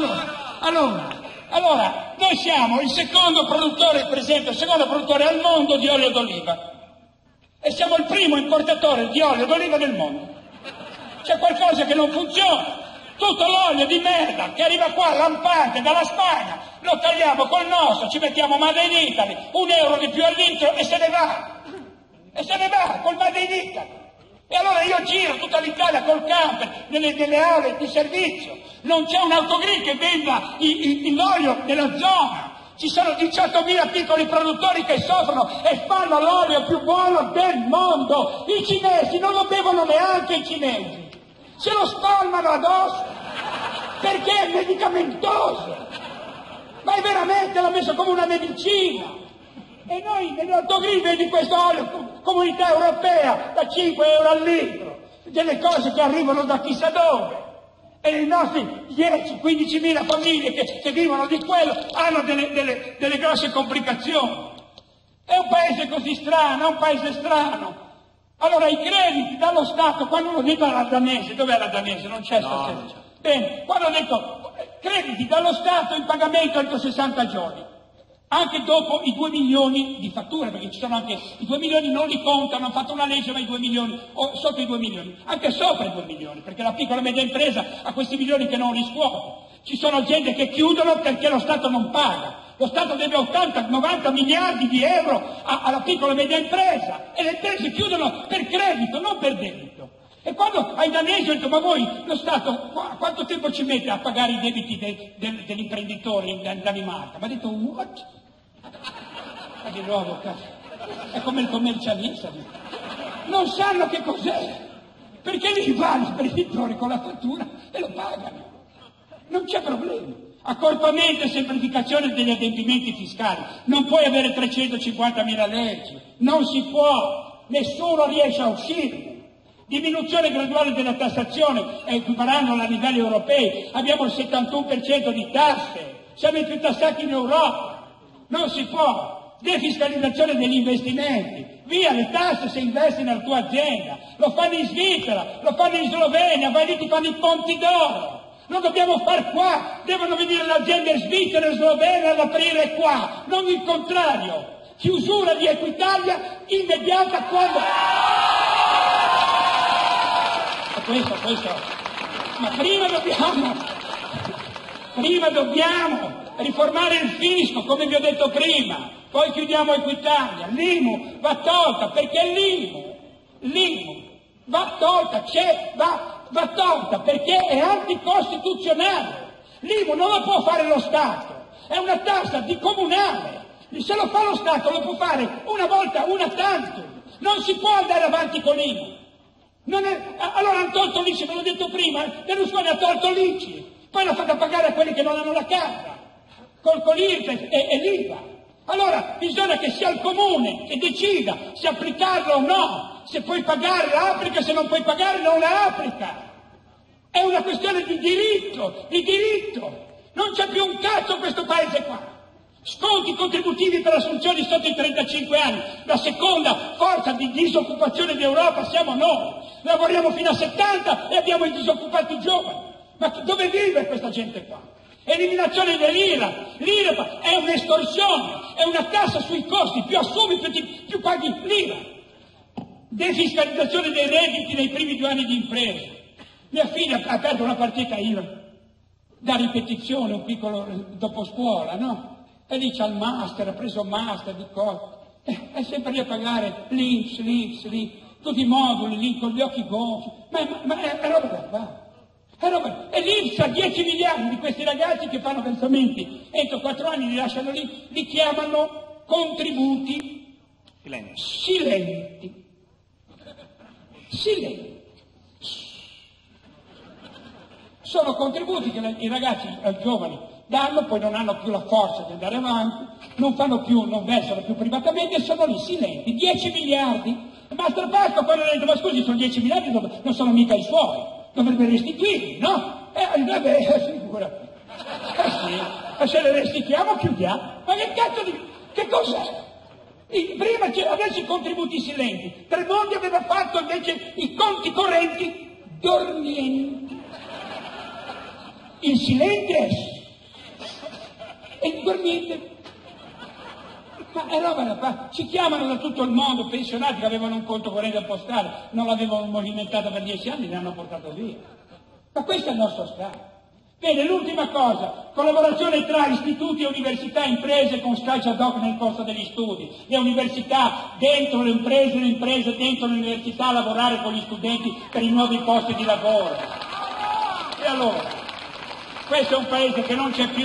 Allora, noi siamo il secondo produttore, per esempio, il secondo produttore al mondo di olio d'oliva. E siamo il primo importatore di olio d'oliva nel mondo. C'è qualcosa che non funziona. Tutto l'olio di merda che arriva qua lampante dalla Spagna lo tagliamo col nostro, ci mettiamo Made in Italy, €1 di più al litro e se ne va col Made in Italy. E allora io giro tutta l'Italia col camper nelle aule di servizio, non c'è un autogrill che venda l'olio nella zona. Ci sono 18.000 piccoli produttori che soffrono e fanno l'olio più buono del mondo. I cinesi non lo bevono neanche, i cinesi. Se lo spalmano addosso perché è medicamentoso, ma è veramente, l'ha messo come una medicina. E noi nell'autogrill vedi questo olio comunità europea da €5 al litro, delle cose che arrivano da chissà dove, e i nostri 10-15.000 famiglie che vivono di quello hanno delle grosse complicazioni. È un paese così strano, è un paese strano. Allora i crediti dallo Stato, quando ho detto alla danese, dov'è la danese? Non c'è stasera. Bene, quando ho detto crediti dallo Stato in pagamento entro 60 giorni, anche dopo i 2 milioni di fatture, perché ci sono anche i 2 milioni non li contano, hanno fatto una legge ma i 2 milioni, o sotto i 2 milioni, anche sopra i 2 milioni, perché la piccola e media impresa ha questi milioni che non riscuote. Ci sono aziende che chiudono perché lo Stato non paga. Lo Stato deve 80-90 miliardi di euro alla piccola e media impresa e le imprese chiudono per credito, non per debito. E quando ai danesi ho detto, ma voi, lo Stato, quanto tempo ci mette a pagare i debiti dell'imprenditore in Danimarca? Mi ha detto, what? Ma di nuovo, è come il commercialista. Non sanno che cos'è, perché lì va l'imprenditore con la fattura e lo pagano. Non c'è problema. Accorpamento e semplificazione degli adempimenti fiscali. Non puoi avere 350.000 leggi. Non si può. Nessuno riesce a uscire. Diminuzione graduale della tassazione, equiparandola a livelli europei. Abbiamo il 71% di tasse. Siamo i più tassati in Europa. Non si può. Defiscalizzazione degli investimenti. Via le tasse se investi nella tua azienda. Lo fanno in Svizzera, lo fanno in Slovenia, vai lì ti fanno i ponti d'oro. Lo dobbiamo far qua, devono venire le aziende svizzere e slovene ad aprire qua, non il contrario. Chiusura di Equitalia immediata quando... Questo. Ma prima dobbiamo riformare il fisco, come vi ho detto prima, poi chiudiamo Equitalia, l'IMU va tolta, perché l'IMU va tolta, va tolta perché è anticostituzionale. L'IMU non lo può fare lo Stato, è una tassa di comunale. Se lo fa lo Stato lo può fare una volta, una tantum. Non si può andare avanti con l'IMU. Allora hanno tolto l'ICI, ve l'ho detto prima, Berlusconi ha tolto l'ICI, poi l'ha fatta pagare a quelli che non hanno la casa, con l'IRPEF e l'IVA. Allora bisogna che sia il comune che decida se applicarla o no. Se puoi pagare la applica, se non puoi pagare non la applica. È una questione di diritto. Non c'è più un cazzo questo paese qua. Sconti contributivi per assunzioni sotto i 35 anni. La seconda forza di disoccupazione d'Europa siamo noi. Lavoriamo fino a 70 e abbiamo i disoccupati giovani. Ma dove vive questa gente qua? Eliminazione dell'IRA. L'IRA è un'estorsione, è una tassa sui costi. Più assumi, più paghi l'IRA. Defiscalizzazione dei redditi nei primi 2 anni di impresa. Mia figlia ha aperto una partita IVA da ripetizione, un piccolo dopo scuola, no? E lì c'ha il master, ha preso il master di cose. È sempre lì a pagare l'INPS, tutti i moduli lì con gli occhi gonfi, ma è roba da fare. E l'Inps ha 10 miliardi di questi ragazzi che fanno versamenti, entro 4 anni li lasciano lì, li chiamano contributi silenti. Sono contributi che i ragazzi giovani danno, poi non hanno più la forza di andare avanti, non versano più privatamente e sono lì silenti. 10 miliardi. Master Pasqua quando ha detto, ma scusi, sono 10 miliardi, non sono mica i suoi, dovrebbe restituirli, no? Figura. Sì, se le restituiamo chiudiamo. Ma che cazzo che cos'è? Prima adesso i contributi silenti. Tremonti aveva fatto invece i conti correnti dormienti. Il silente e il dormiente. Ma è roba da fare. Ci chiamano da tutto il mondo pensionati che avevano un conto corrente postale, non l'avevano movimentato per 10 anni, li hanno portato via. Ma questo è il nostro Stato. Bene, l'ultima cosa, collaborazione tra istituti e università e imprese con stage ad hoc nel corso degli studi. Le università dentro le imprese dentro le università a lavorare con gli studenti per i nuovi posti di lavoro. E allora, questo è un paese che non c'è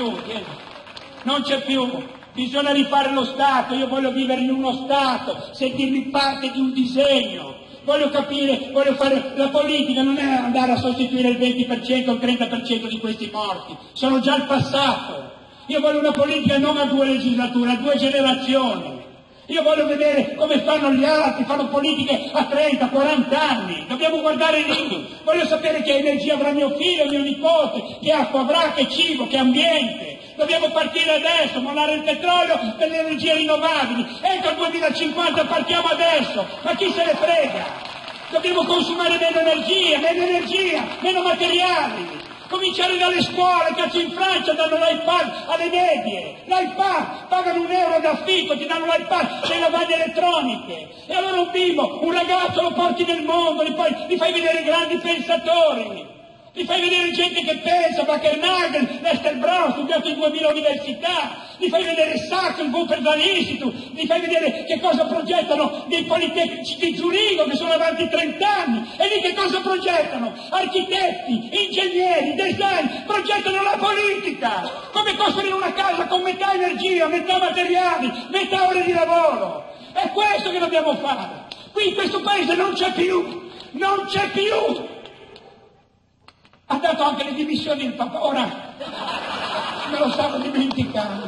più. Bisogna rifare lo Stato, io voglio vivere in uno Stato, sentirmi parte di un disegno, voglio fare la politica, non è andare a sostituire il 20% o il 30% di questi morti, sono già il passato. Io voglio una politica non a 2 legislature, a 2 generazioni. Io voglio vedere come fanno gli altri, fanno politiche a 30, 40 anni, dobbiamo guardare lì, voglio sapere che energia avrà mio figlio, mio nipote, che acqua avrà, che cibo, che ambiente. Dobbiamo partire adesso, mollare il petrolio per le energie rinnovabili. Entro il 2050 partiamo adesso, ma chi se ne frega? Dobbiamo consumare meno energia, meno materiali. Cominciare dalle scuole, cazzo in Francia danno l'iPad alle medie, l'iPad, pagano €1 d'affitto, ti danno l'iPad, le lavaglie elettroniche. E allora un bimbo, un ragazzo lo porti nel mondo, li fai vedere grandi pensatori. Li fai vedere gente che pensa, Bakernagel, Lester Brown, studiato in 2000 università, li fai vedere Sachs, il Wuppertal Institute, li fai vedere che cosa progettano dei politecnici di Zurigo che sono avanti 30 anni, e lì che cosa progettano? Architetti, ingegneri, design, progettano la politica, come costruire una casa con metà energia, metà materiali, metà ore di lavoro. È questo che dobbiamo fare. Qui in questo paese non c'è più. Ha dato anche le dimissioni il Papa, ora me lo stavo dimenticando.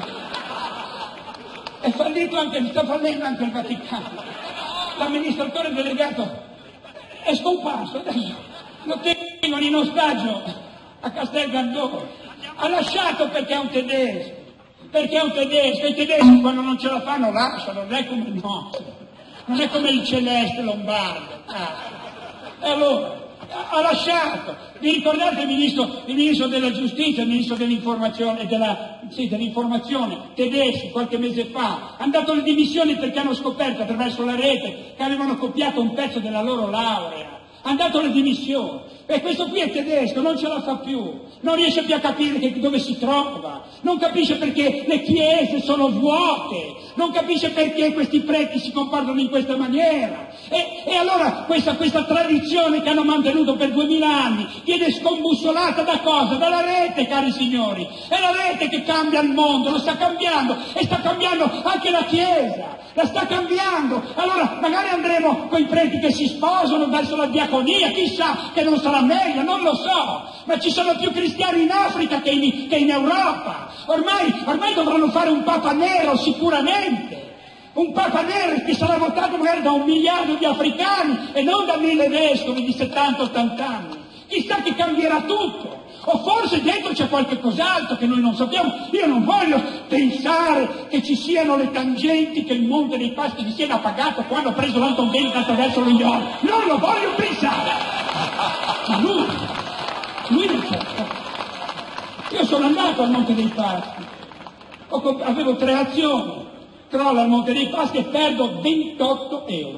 Sta fallendo anche il Vaticano. L'amministratore delegato è scomparso, adesso lo tengono in ostaggio a Castel Gandolfo. Ha lasciato perché è un tedesco. I tedeschi quando non ce la fanno lasciano, non è come il nostro, non è come il Celeste Lombardo. E allora ha lasciato. Vi ricordate il ministro della giustizia, il ministro dell'informazione tedeschi qualche mese fa, hanno dato le dimissioni perché hanno scoperto attraverso la rete che avevano copiato un pezzo della loro laurea. Hanno dato le dimissioni. E questo qui è tedesco, non ce la fa più, non riesce più a capire dove si trova, non capisce perché le chiese sono vuote, non capisce perché questi preti si comportano in questa maniera. E allora questa tradizione che hanno mantenuto per 2000 anni viene scombussolata da cosa? Dalla rete, cari signori. È la rete che cambia il mondo, lo sta cambiando, e sta cambiando anche la Chiesa, la sta cambiando. Allora magari andremo con i preti che si sposano verso la diaconia, chissà che non sarà meglio, non lo so, ma ci sono più cristiani in Africa che in Europa. Ormai dovranno fare un Papa nero sicuramente. Un Papa nero che sarà votato magari da 1 miliardo di africani e non da 1000 vescovi di 70-80 anni. Chissà che cambierà tutto. O forse dentro c'è qualche cos'altro che noi non sappiamo. Io non voglio pensare che ci siano le tangenti che il Monte dei Paschi di Siena ha pagato quando ha preso l'Anton Benz attraverso lo Iolo. Non lo voglio pensare. Ma lui non c'è. Io sono andato al Monte dei Paschi. Avevo 3 azioni. Crollo al Monte dei Paschi e perdo 28 euro.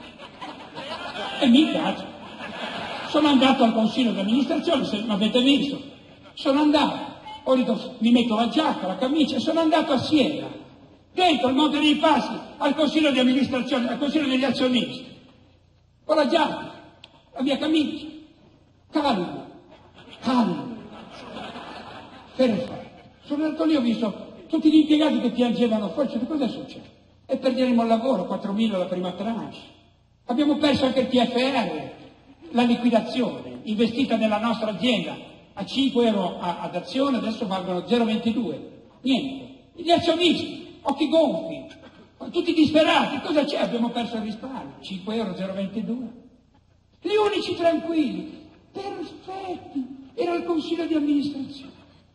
E mi piace. Sono andato al consiglio di amministrazione, se l'avete visto. Sono andato, ho detto, mi metto la giacca, la camicia, e sono andato a Siena, dentro al Monte dei Paschi, al consiglio di amministrazione, al consiglio degli azionisti. con la giacca, la mia camicia, calmo, fermo. Sono andato lì, ho visto tutti gli impiegati che piangevano fuori, cioè, cosa succede? E perderemo il lavoro, 4.000 la prima tranche. Abbiamo perso anche il TFR, la liquidazione, investita nella nostra azienda a 5 euro ad azione, adesso valgono 0,22. Niente. Gli azionisti, occhi gonfi, tutti disperati, cosa c'è? Abbiamo perso il risparmio, 5 euro, 0,22. Gli unici tranquilli, perfetti, era il consiglio di amministrazione.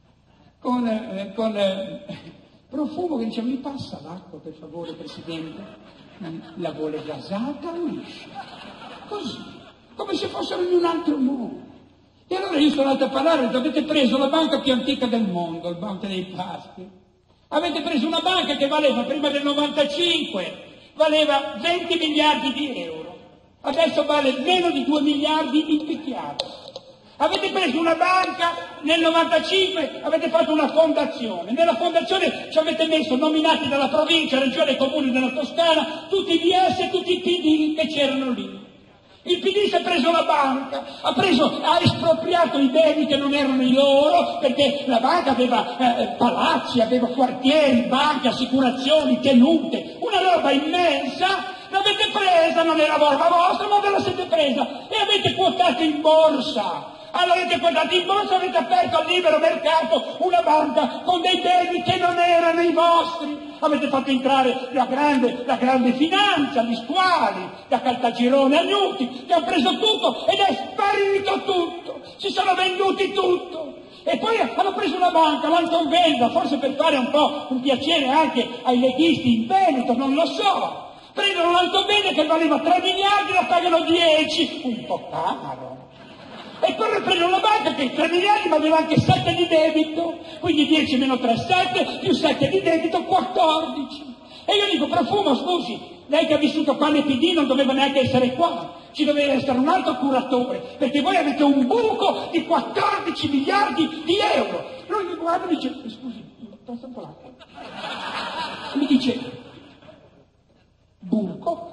Con Profumo che diceva: mi passa l'acqua per favore, Presidente? La vuole gasata o liscia? Così, come se fossero in un altro mondo. E allora io sono andato a parlare, ho detto: avete preso la banca più antica del mondo, il Monte dei Paschi. Avete preso una banca che valeva prima del 95, valeva 20 miliardi di euro. Adesso vale meno di 2 miliardi impicchiato. Avete preso una banca, nel 95 avete fatto una fondazione. Nella fondazione ci avete messo, nominati dalla provincia, regione e comuni della Toscana, tutti i DS e tutti i PD che c'erano lì. Il PD si è preso la banca, ha espropriato i beni che non erano i loro, perché la banca aveva palazzi, aveva quartieri, banche, assicurazioni, tenute, una roba immensa. L'avete presa, non era roba vostra, ma ve la siete presa e avete quotato in borsa. Allora avete quotato in borsa, avete aperto al libero mercato una banca con dei beni che non erano i vostri. Avete fatto entrare la grande finanza, gli squali, da Caltagirone a Nuti, che hanno preso tutto ed è sparito tutto. Si sono venduti tutto. E poi hanno preso una banca, l'Antonveneta, forse per fare un po' un piacere anche ai leghisti in Veneto, non lo so. Prendono l'Antonveneta che valeva 3 miliardi, la pagano 10, un po' caro. E poi prendono la banca che 3 miliardi ma aveva anche 7 di debito, quindi 10 meno 3, 7, più 7 di debito, 14. E io dico: Profumo, scusi, lei che ha vissuto qua nel PD non doveva neanche essere qua, ci doveva essere un altro curatore, perché voi avete un buco di 14 miliardi di euro. Lui mi guarda e dice: scusi, passa un po' l'acqua. E mi dice: buco?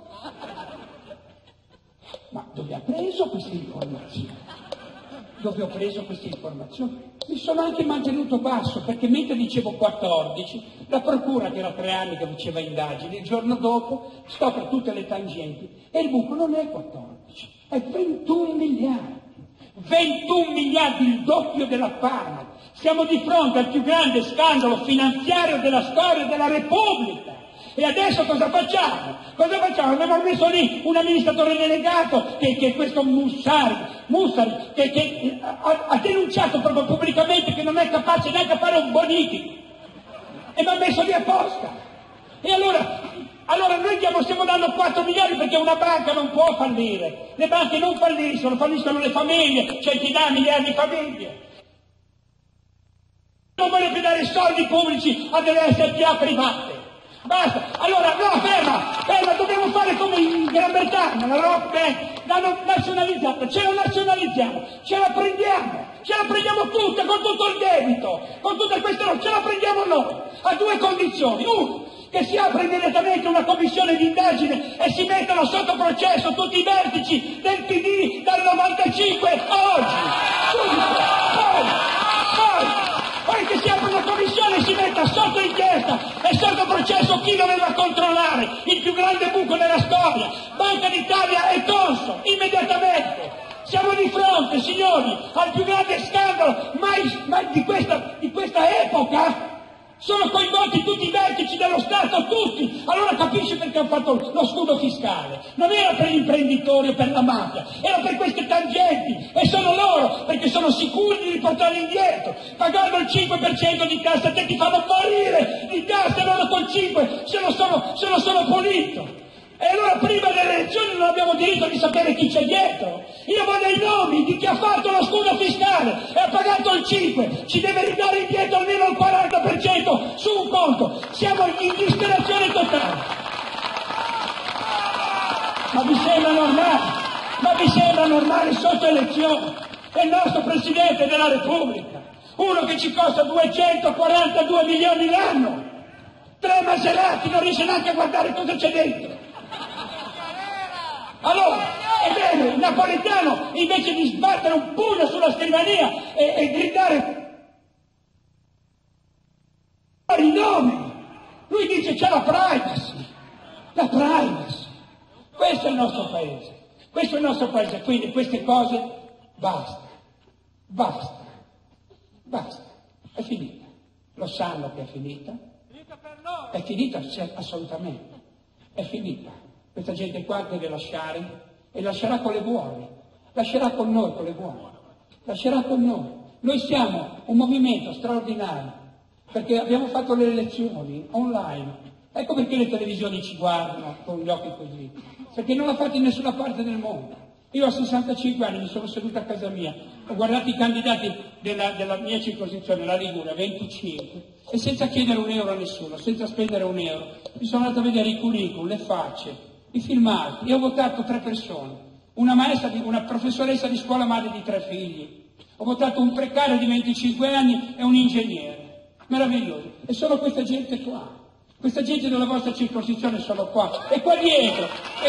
Ma dove ha preso queste informazioni? Dove ho preso queste informazioni? Mi sono anche mantenuto basso, perché mentre dicevo 14, la procura, che era 3 anni che faceva indagini, il giorno dopo scopre tutte le tangenti e il buco non è 14, è 21 miliardi. 21 miliardi, il doppio della Parma. Siamo di fronte al più grande scandalo finanziario della storia della Repubblica. E adesso cosa facciamo? Cosa facciamo? Abbiamo messo lì un amministratore delegato che è questo Mussari che ha denunciato proprio pubblicamente che non è capace neanche a fare un bonifico. E mi ha messo lì apposta. E allora noi stiamo dando 4 miliardi perché una banca non può fallire. Le banche non falliscono le famiglie, centinaia, migliaia di famiglie. Non voglio più dare soldi pubblici a delle SPA private. Basta, allora no, ferma, dobbiamo fare come in Gran Bretagna, la Rock Bank, l'hanno nazionalizzata, ce la nazionalizziamo, ce la prendiamo tutta, con tutto il debito, con tutte queste robe, ce la prendiamo noi, a 2 condizioni. Uno, che si apra immediatamente una commissione di indagine e si mettono sotto processo tutti i vertici del PD dal 95 a oggi. Poi che si apre una commissione e si metta sotto inchiesta e sotto processo chi doveva controllare il più grande buco della storia, Banca d'Italia e Consob, immediatamente. Siamo di fronte, signori, al più grande scandalo mai di questa epoca. Sono coinvolti tutti i vertici dello Stato, tutti. Allora capisci perché hanno fatto lo scudo fiscale. Non era per gli imprenditori o per la mafia, era per queste tangenti. E sono loro, perché sono sicuri di riportarli indietro. Pagando il 5% di tassa, te ti fanno morire di tassa, e loro col 5 se lo sono pulito. E allora prima delle elezioni non abbiamo diritto di sapere chi c'è dietro. Io voglio i nomi di chi ha fatto lo scudo fiscale e ha pagato il 5, ci deve ridare indietro almeno il 40% su un conto. Siamo in disperazione totale. Ma vi sembra normale sotto elezioni? È il nostro Presidente della Repubblica, uno che ci costa 242 milioni l'anno, 3 Maserati, non riesce neanche a guardare cosa c'è dentro. Allora, È vero, il napoletano, invece di sbattere un pugno sulla scrivania e gridare i nomi, lui dice c'è la privacy. La privacy. Questo è il nostro paese. Questo è il nostro paese. Quindi queste cose basta. Basta. Basta. È finita. Lo sanno che è finita. È finita, assolutamente. È finita. Questa gente qua deve lasciare e lascerà con le buone. Lascerà con noi con le buone. Lascerà con noi. Noi siamo un movimento straordinario perché abbiamo fatto le elezioni online. Ecco perché le televisioni ci guardano con gli occhi così, perché non l'ha fatto in nessuna parte del mondo. Io ho 65 anni, mi sono seduto a casa mia, ho guardato i candidati della mia circoscrizione, la Liguria, 25, e senza chiedere un euro a nessuno, senza spendere un euro, mi sono andato a vedere i curriculum, le facce, i filmati, e ho votato 3 persone, una professoressa di scuola madre di 3 figli, ho votato un precario di 25 anni e un ingegnere, meraviglioso, e sono questa gente qua. Questa gente della vostra circoscrizione sono qua, e qua dietro, è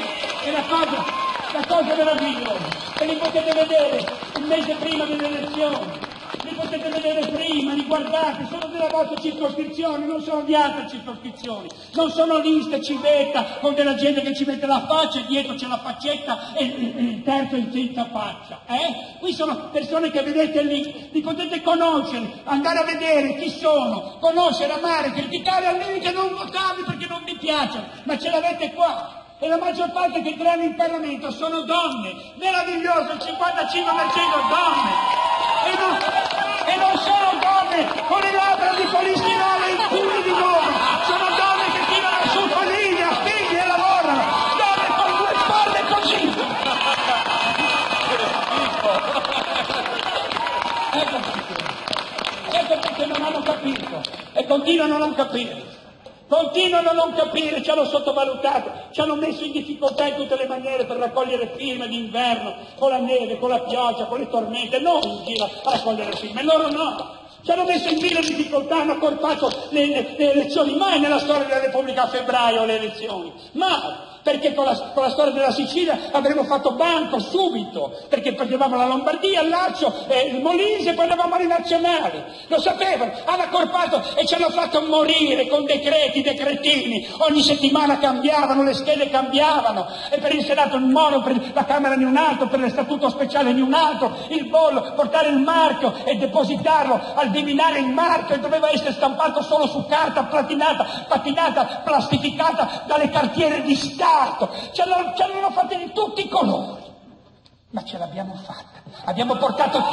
la cosa meravigliosa, e li potete vedere un mese prima delle elezioni, li potete vedere prima, li guardate, sono della vostra circoscrizione, non sono di altre circoscrizioni, non sono liste civetta con della gente che ci mette la faccia e dietro c'è la faccetta e il terzo è senza faccia, Qui sono persone che vedete lì, li potete conoscere, andare a vedere chi sono, conoscere, amare, criticare, al limite non votarli perché non vi piacciono, ma ce l'avete qua. E la maggior parte che entrano in Parlamento sono donne, meraviglioso, il 55% donne, e non sono donne con le labbra di polistirolo in culo di gomma, sono donne che tirano su famiglia, figli e lavorano, donne con 2 spalle così. Ecco perché non hanno capito, e continuano a non capire. Continuano a non capire, ci hanno sottovalutato, ci hanno messo in difficoltà in tutte le maniere per raccogliere firme d'inverno, con la neve, con la pioggia, con le tormente, non in giro a raccogliere firme, loro no. Ci hanno messo in mille difficoltà, hanno accorpato le elezioni, mai nella storia della Repubblica a febbraio le elezioni, mai. Perché con la storia della Sicilia avremmo fatto banco subito, perché perdevamo la Lombardia, il Lazio, il Molise e poi andavamo alle nazionali. Lo sapevano, hanno accorpato e ci hanno fatto morire con decretini. Ogni settimana cambiavano, le schede cambiavano, e per il Senato in modo, per la Camera in un altro, per lo statuto speciale in un altro, il bollo, portare il marchio e depositarlo, al divinare il marchio, e doveva essere stampato solo su carta patinata, plastificata dalle cartiere di Stato. Ce l'hanno fatta di tutti i colori, ma ce l'abbiamo fatta. Abbiamo coperto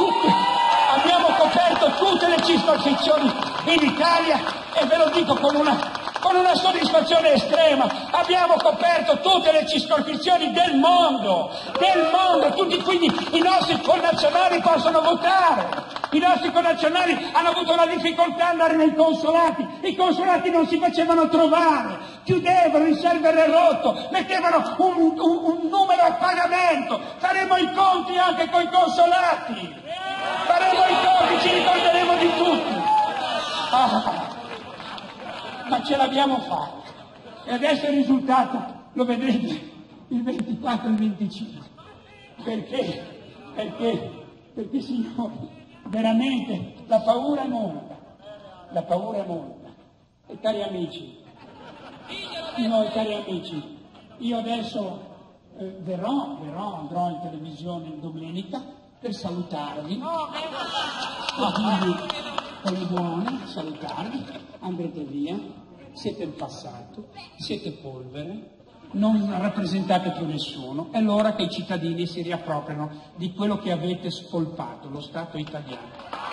tutte le circoscrizioni in Italia, e ve lo dico con una soddisfazione estrema, abbiamo coperto tutte le circoscrizioni del mondo, tutti, quindi i nostri connazionali possono votare. I nostri connazionali hanno avuto la difficoltà ad andare nei consolati, i consolati non si facevano trovare, chiudevano, il server è rotto, mettevano un numero a pagamento, faremo i conti anche con i consolati, faremo i conti, ci ricorderemo di tutti. Ma ce l'abbiamo fatta, e adesso il risultato lo vedrete il 24 e il 25. Perché signori, veramente la paura è molta, e cari amici, io adesso andrò in televisione domenica per salutarvi, quindi con le buone, salutarvi, andrete via, siete il passato, siete polvere, non rappresentate più nessuno, è l'ora che i cittadini si riappropriano di quello che avete spolpato, lo Stato italiano.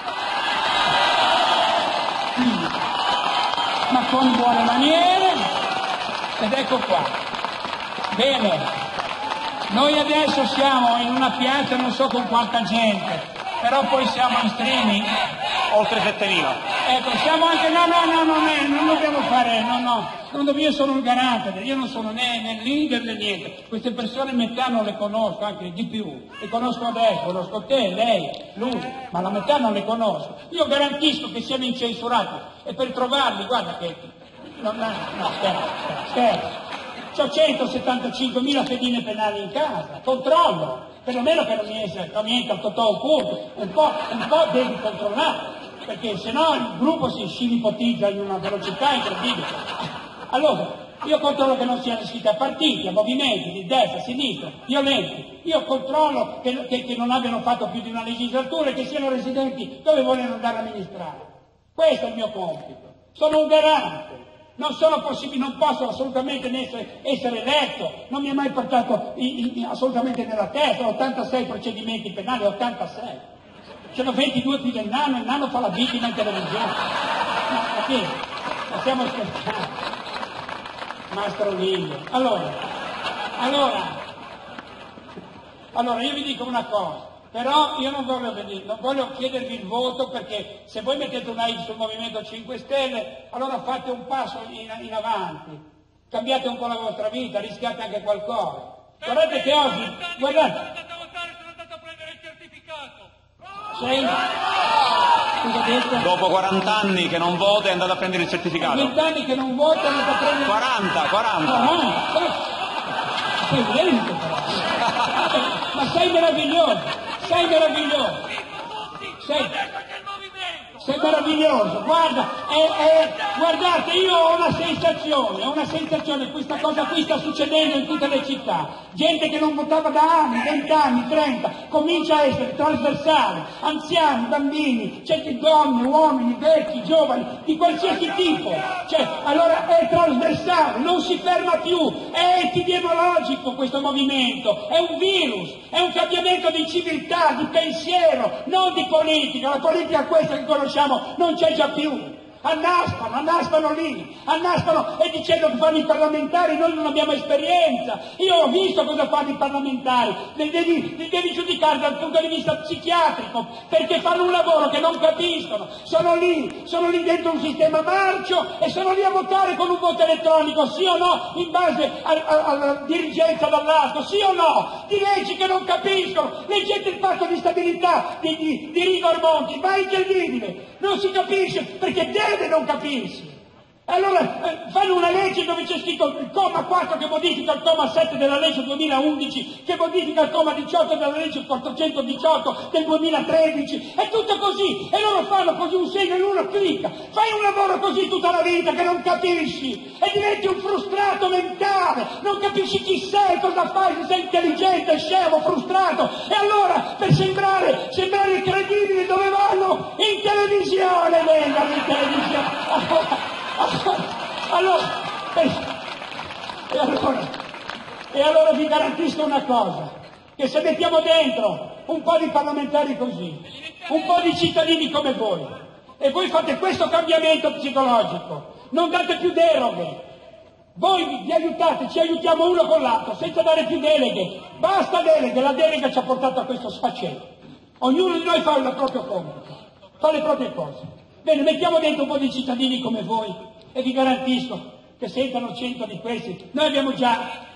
Quindi, ma con buone maniere, ed ecco qua. Bene, noi adesso siamo in una piazza, non so con quanta gente, però poi siamo in streaming. Oltre 7.000. Ecco, siamo anche, non dobbiamo fare, io sono un garante, io non sono né leader né niente, queste persone metà non le conosco, anche di più, le conosco adesso, conosco te, lei, lui, ma la metà non le conosco, io garantisco che siano incensurati, e per trovarli, guarda che, scherzo, C'ho 175.000 fedine penali in casa, controllo, perlomeno che non mi entra totò occulto, un po' devi controllare, perché sennò il gruppo si scilipotizza in una velocità incredibile. Allora, io controllo che non siano iscritti a partiti, a movimenti di destra, sinistra, violenti. Io controllo che non abbiano fatto più di una legislatura e che siano residenti dove vogliono andare a amministrare. Questo è il mio compito. Sono un garante. Non posso assolutamente essere eletto. Non mi è mai portato assolutamente nella testa. 86 procedimenti penali, 86. Ce n'ho 22 più del Nano, il Nano fa la vittima in televisione. Ma che? Ma stiamo scherzando. Mastro Lillo. Allora io vi dico una cosa, però io non voglio chiedervi il voto, perché se voi mettete una X sul Movimento 5 Stelle, allora fate un passo in avanti, cambiate un po' la vostra vita, rischiate anche qualcosa. Guardate che oggi, guardate. Sono andato a votare, sono andato a prendere il certificato. Dopo 40 anni che non vota è andato a prendere il certificato. 20 anni che non vota è andato a prendere... 40. Sei lento però. Ma sei meraviglioso. Sei meraviglioso, guardate, io ho una sensazione, questa cosa qui sta succedendo in tutte le città, gente che non votava da anni, 20 anni, 30, comincia a essere trasversale, anziani, bambini, certi donne, uomini, vecchi, giovani, di qualsiasi tipo, allora è trasversale, non si ferma più, è epidemiologico questo movimento, è un virus, è un cambiamento di civiltà, di pensiero, non di politica, la politica questa che conosciamo non c'è già più. Annaspano e dicendo che fanno i parlamentari, noi non abbiamo esperienza. Io ho visto cosa fanno i parlamentari, li devi giudicare dal punto di vista psichiatrico, perché fanno un lavoro che non capiscono, sono lì dentro un sistema marcio e sono lì a votare con un voto elettronico, sì o no, in base alla dirigenza dall'alto, sì o no, di leggi che non capiscono. Leggete il patto di stabilità di Rigor Monti, ma è incredibile, non si capisce perché deve non capirsi. Allora fanno una legge dove c'è scritto il comma 4 che modifica il comma 7 della legge 2011, che modifica il comma 18 della legge 418 del 2013, è tutto così, e loro fanno così un segno e uno clicca. Fai un lavoro così tutta la vita che non capisci e diventi un frustrato mentale, non capisci chi sei, cosa fai, se sei intelligente, scemo, frustrato, e allora per sembrare credibili dove vanno? In televisione, vengano in televisione. E allora vi garantisco una cosa, che se mettiamo dentro un po' di parlamentari così, un po' di cittadini come voi, e voi fate questo cambiamento psicologico, non date più deroghe, voi vi aiutate, ci aiutiamo uno con l'altro, senza dare più deleghe, basta deleghe, la delega ci ha portato a questo sfacelo, ognuno di noi fa il proprio compito, fa le proprie cose. Bene, mettiamo dentro un po' di cittadini come voi e vi garantisco che se entrano 100 di questi, noi abbiamo già,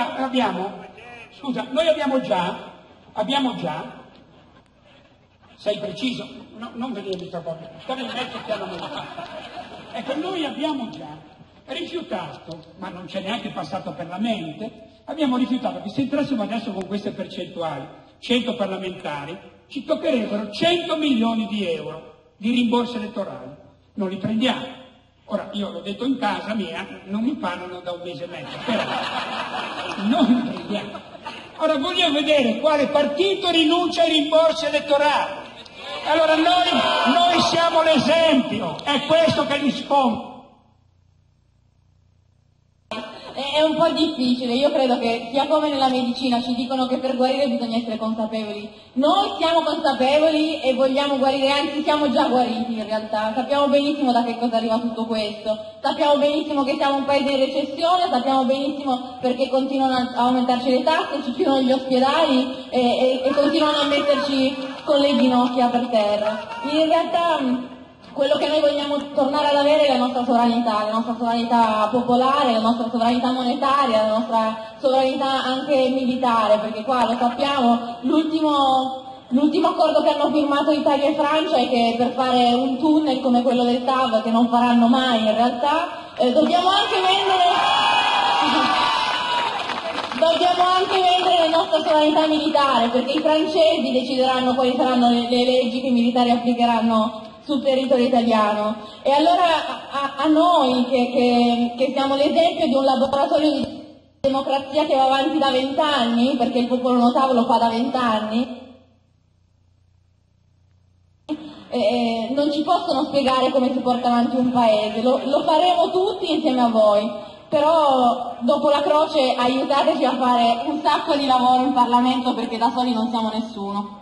sei preciso? No, non vedermi troppo, stavo in mezzo piano medio. Ecco, noi abbiamo già rifiutato, ma non c'è neanche passato per la mente, abbiamo rifiutato che se entrassimo adesso con queste percentuali, 100 parlamentari, ci toccherebbero 100 milioni di euro di rimborsi elettorali. Non li prendiamo. Ora, io l'ho detto in casa mia, non mi parlano da un mese e mezzo, però non li prendiamo. Ora voglio vedere quale partito rinuncia ai rimborsi elettorali. Allora noi siamo l'esempio, è questo che rispondo. È un po' difficile, io credo che sia come nella medicina ci dicono che per guarire bisogna essere consapevoli. Noi siamo consapevoli e vogliamo guarire, anzi siamo già guariti in realtà, sappiamo benissimo da che cosa arriva tutto questo, sappiamo benissimo che siamo un paese in recessione, sappiamo benissimo perché continuano a aumentarci le tasse, ci chiudono gli ospedali e continuano a metterci con le ginocchia per terra. In realtà quello che noi vogliamo tornare ad avere è la nostra sovranità popolare, la nostra sovranità monetaria, la nostra sovranità anche militare, perché qua lo sappiamo, l'ultimo accordo che hanno firmato Italia e Francia è che per fare un tunnel come quello del TAV, che non faranno mai in realtà, dobbiamo anche vendere... Dobbiamo anche vendere la nostra sovranità militare, perché i francesi decideranno quali saranno le leggi che i militari applicheranno sul territorio italiano. E allora a noi che siamo l'esempio di un laboratorio di democrazia che va avanti da 20 anni, perché il popolo notavo lo fa da 20 anni, non ci possono spiegare come si porta avanti un paese, lo faremo tutti insieme a voi, però dopo la croce aiutateci a fare un sacco di lavoro in Parlamento, perché da soli non siamo nessuno.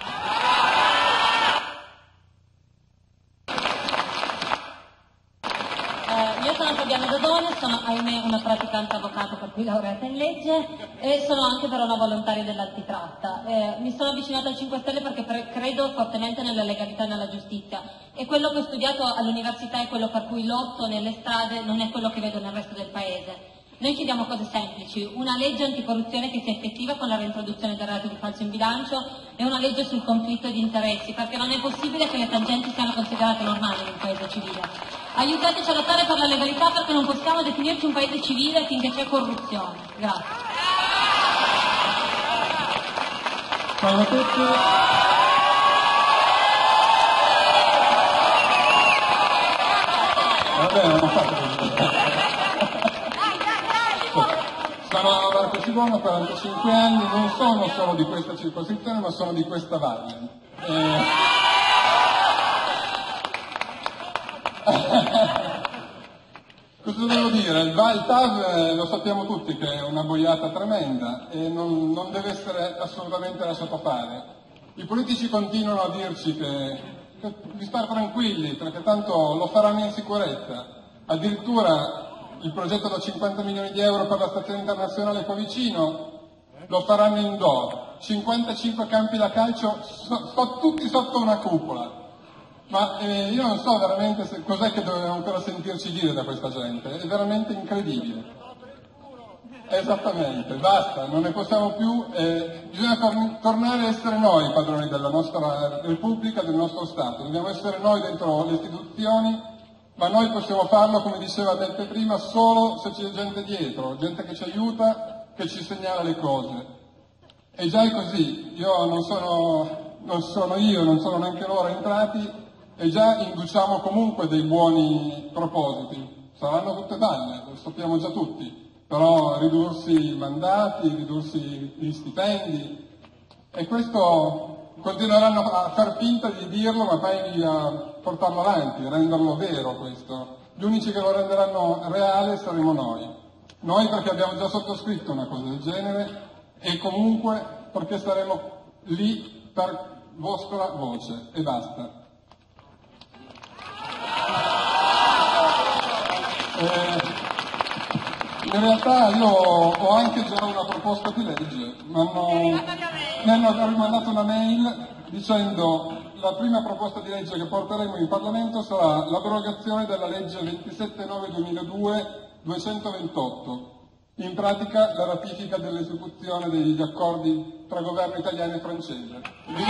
Io sono Fabiana Dodone, sono ahimè una praticante avvocato per cui laureata in legge e sono anche però una volontaria dell'antitratta. Mi sono avvicinata al 5 Stelle perché credo fortemente nella legalità e nella giustizia, e quello che ho studiato all'università e quello per cui lotto nelle strade non è quello che vedo nel resto del paese. Noi chiediamo cose semplici: una legge anticorruzione che sia effettiva con la reintroduzione del reato di falso in bilancio e una legge sul conflitto di interessi, perché non è possibile che le tangenti siano considerate normali in un paese civile. Aiutateci a lottare per la legalità, perché non possiamo definirci un paese civile finché c'è corruzione. Grazie. Ciao a tutti. Vabbè, non ho fatto così. Sono Marco Cibono, ho 45 anni, non sono solo di questa circoscrizione, ma sono di questa valle. Cosa devo dire? Il TAV lo sappiamo tutti che è una boiata tremenda e non deve essere assolutamente lasciato fare. I politici continuano a dirci di stare tranquilli, perché tanto lo faranno in sicurezza. Addirittura il progetto da 50 milioni di euro per la stazione internazionale qua vicino lo faranno indoor. 55 campi da calcio tutti sotto una cupola. Ma io non so veramente cos'è che dobbiamo ancora sentirci dire da questa gente, è veramente incredibile. Esattamente, basta, non ne possiamo più, bisogna tornare a essere noi padroni della nostra Repubblica, del nostro Stato, dobbiamo essere noi dentro le istituzioni, ma noi possiamo farlo, come diceva Beppe prima, solo se c'è gente dietro, gente che ci aiuta, che ci segnala le cose. E già è così, non sono neanche loro entrati, e già induciamo comunque dei buoni propositi. Saranno tutte balle, lo sappiamo già tutti, però ridursi i mandati, ridursi gli stipendi, e questo continueranno a far finta di dirlo, ma poi a portarlo avanti, renderlo vero questo. Gli unici che lo renderanno reale saremo noi. Noi perché abbiamo già sottoscritto una cosa del genere, e comunque perché saremo lì per vostra voce, e basta. In realtà io ho anche già una proposta di legge, mi hanno rimandato una mail dicendo la prima proposta di legge che porteremo in Parlamento sarà l'abrogazione della legge 27/9/2002 228, in pratica la ratifica dell'esecuzione degli accordi tra governo italiano e francese.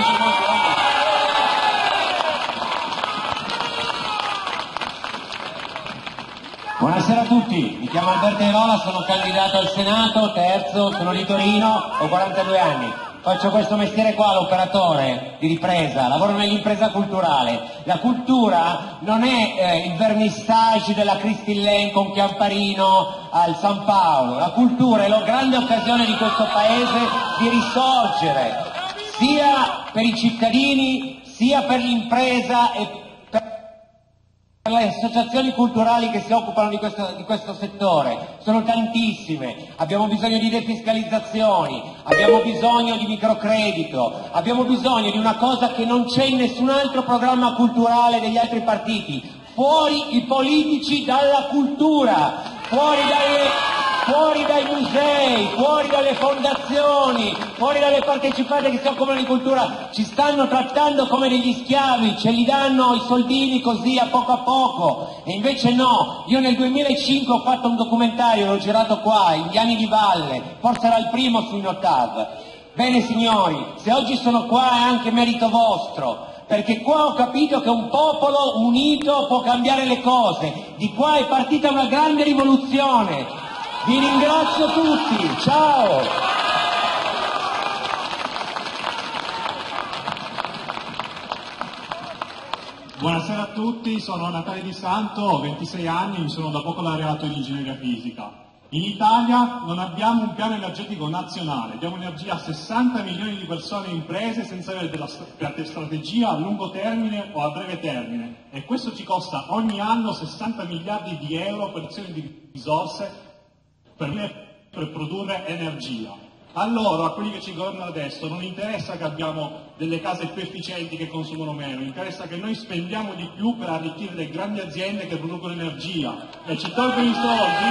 Buonasera a tutti, mi chiamo Alberto Airola, sono candidato al Senato, terzo, sono di Torino, ho 42 anni. Faccio questo mestiere qua, l'operatore di ripresa, lavoro nell'impresa culturale. La cultura non è il vernissage della Cristillen con Chiamparino al San Paolo. La cultura è la grande occasione di questo paese di risorgere, sia per i cittadini, sia per l'impresa e per le associazioni culturali che si occupano di questo settore. Sono tantissime, abbiamo bisogno di defiscalizzazioni, abbiamo bisogno di microcredito, abbiamo bisogno di una cosa che non c'è in nessun altro programma culturale degli altri partiti: fuori i politici dalla cultura, fuori dai musei, fuori dalle fondazioni, fuori dalle partecipate che si occupano di cultura. Ci stanno trattando come degli schiavi, ce li danno i soldini così a poco, e invece no. Io nel 2005 ho fatto un documentario, l'ho girato qua, Indiani di Valle, forse era il primo sui Notav. Bene signori, se oggi sono qua è anche merito vostro, perché qua ho capito che un popolo unito può cambiare le cose. Di qua è partita una grande rivoluzione. Vi ringrazio tutti, ciao! Buonasera a tutti, sono Natale Di Santo, ho 26 anni, mi sono da poco laureato in ingegneria fisica. In Italia non abbiamo un piano energetico nazionale, diamo energia a 60 milioni di persone e imprese senza avere della strategia a lungo termine o a breve termine, e questo ci costa ogni anno 60 miliardi di euro per azioni di risorse per produrre energia. A loro, a quelli che ci governano adesso, non interessa che abbiamo delle case più efficienti che consumano meno, interessa che noi spendiamo di più per arricchire le grandi aziende che producono energia e ci tolgono i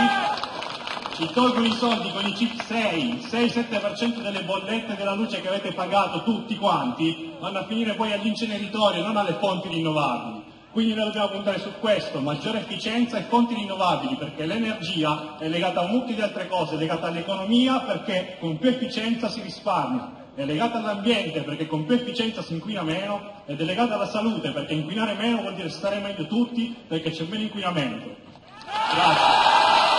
soldi con i CIP 6-7% delle bollette della luce che avete pagato tutti quanti, vanno a finire poi agli inceneritori e non alle fonti rinnovabili. Quindi noi dobbiamo puntare su questo, maggiore efficienza e fonti rinnovabili, perché l'energia è legata a un mucchio di altre cose, è legata all'economia perché con più efficienza si risparmia, è legata all'ambiente perché con più efficienza si inquina meno, ed è legata alla salute perché inquinare meno vuol dire stare meglio tutti perché c'è meno inquinamento. Grazie.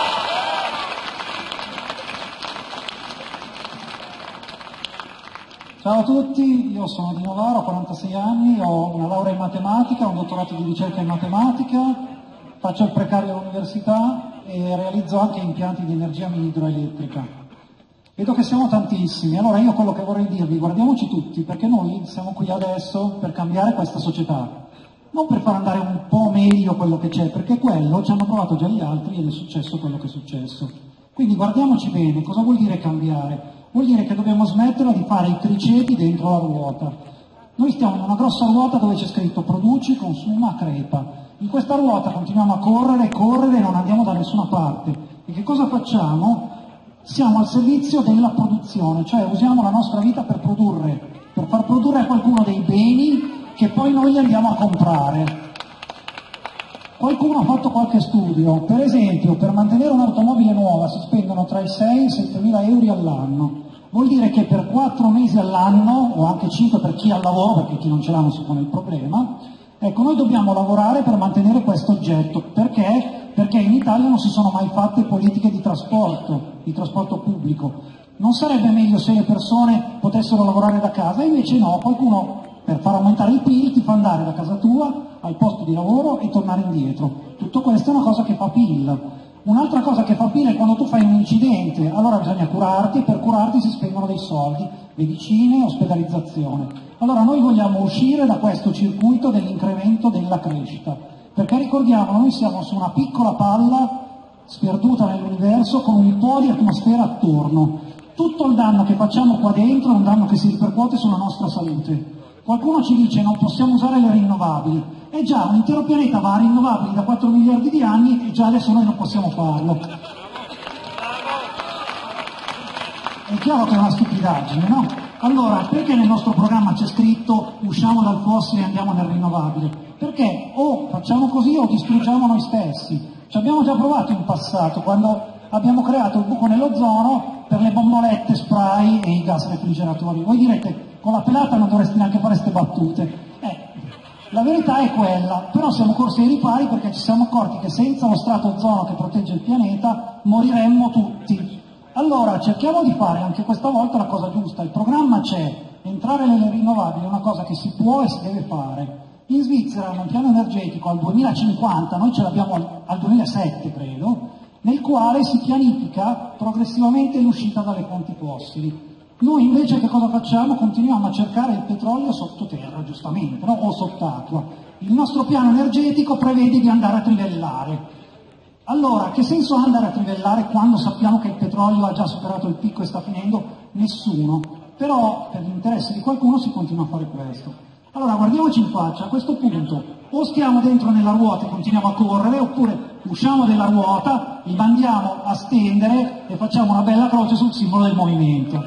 Ciao a tutti, io sono Dino Varo, ho 46 anni, ho una laurea in matematica, un dottorato di ricerca in matematica, faccio il precario all'università e realizzo anche impianti di energia mini idroelettrica. Vedo che siamo tantissimi, allora io quello che vorrei dirvi, guardiamoci tutti, perché noi siamo qui adesso per cambiare questa società, non per far andare un po' meglio quello che c'è, perché quello ci hanno provato già gli altri ed è successo quello che è successo. Quindi guardiamoci bene, cosa vuol dire cambiare? Vuol dire che dobbiamo smettere di fare i criceti dentro la ruota. Noi stiamo in una grossa ruota dove c'è scritto produci, consuma, crepa. In questa ruota continuiamo a correre e non andiamo da nessuna parte. E che cosa facciamo? Siamo al servizio della produzione, cioè usiamo la nostra vita per produrre, per far produrre a qualcuno dei beni che poi noi andiamo a comprare. Qualcuno ha fatto qualche studio, per esempio per mantenere un'automobile nuova si spendono tra i 6 e i 7 mila euro all'anno, vuol dire che per 4 mesi all'anno, o anche 5 per chi ha il lavoro, perché chi non ce l'ha non si pone il problema, ecco, noi dobbiamo lavorare per mantenere questo oggetto, perché? Perché in Italia non si sono mai fatte politiche di trasporto pubblico. Non sarebbe meglio se le persone potessero lavorare da casa? Invece no, qualcuno per far aumentare il PIL ti fa andare da casa tua al posto di lavoro e tornare indietro. Tutto questo è una cosa che fa PIL. Un'altra cosa che fa PIL è quando tu fai un incidente, allora bisogna curarti e per curarti si spendono dei soldi, medicine, ospedalizzazione. Allora noi vogliamo uscire da questo circuito dell'incremento della crescita, perché ricordiamo, noi siamo su una piccola palla sperduta nell'universo con un po' di atmosfera attorno. Tutto il danno che facciamo qua dentro è un danno che si ripercuote sulla nostra salute. Qualcuno ci dice non possiamo usare le rinnovabili, e già un intero pianeta va a rinnovabili da 4 miliardi di anni e già adesso noi non possiamo farlo. È chiaro che è una stupidaggine, no? Allora, perché nel nostro programma c'è scritto usciamo dal fossile e andiamo nel rinnovabile? Perché o facciamo così o distruggiamo noi stessi. Ci abbiamo già provato in passato, quando abbiamo creato il buco nell'ozono per le bombolette spray e i gas refrigeratori. Voi direte, con la pelata non dovresti neanche fare queste battute. La verità è quella, però siamo corsi ai ripari perché ci siamo accorti che senza lo strato ozono che protegge il pianeta moriremmo tutti. Allora cerchiamo di fare anche questa volta la cosa giusta, il programma c'è, entrare nelle rinnovabili è una cosa che si può e si deve fare. In Svizzera hanno un piano energetico al 2050, noi ce l'abbiamo al 2007 credo, nel quale si pianifica progressivamente l'uscita dalle fonti fossili. Noi invece che cosa facciamo? Continuiamo a cercare il petrolio sottoterra, giustamente, no? O sott'acqua. Il nostro piano energetico prevede di andare a trivellare. Allora, che senso ha andare a trivellare quando sappiamo che il petrolio ha già superato il picco e sta finendo? Nessuno. Però, per l'interesse di qualcuno, si continua a fare questo. Allora, guardiamoci in faccia, a questo punto, o stiamo dentro nella ruota e continuiamo a correre, oppure usciamo dalla ruota, li mandiamo a stendere e facciamo una bella croce sul simbolo del movimento.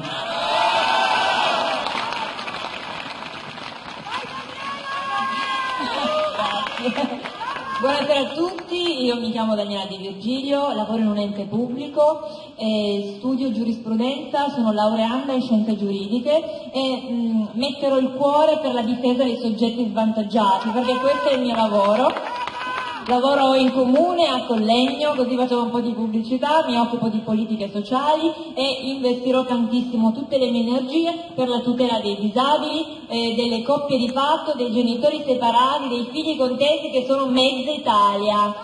Buonasera a tutti, io mi chiamo Daniela Di Virgilio, lavoro in un ente pubblico, studio giurisprudenza, sono laureanda in scienze giuridiche e metterò il cuore per la difesa dei soggetti svantaggiati, perché questo è il mio lavoro. lavoro in comune a Collegno, così facevo un po' di pubblicità, mi occupo di politiche sociali e investirò tantissimo tutte le mie energie per la tutela dei disabili, delle coppie di fatto, dei genitori separati, dei figli contesi che sono mezza Italia.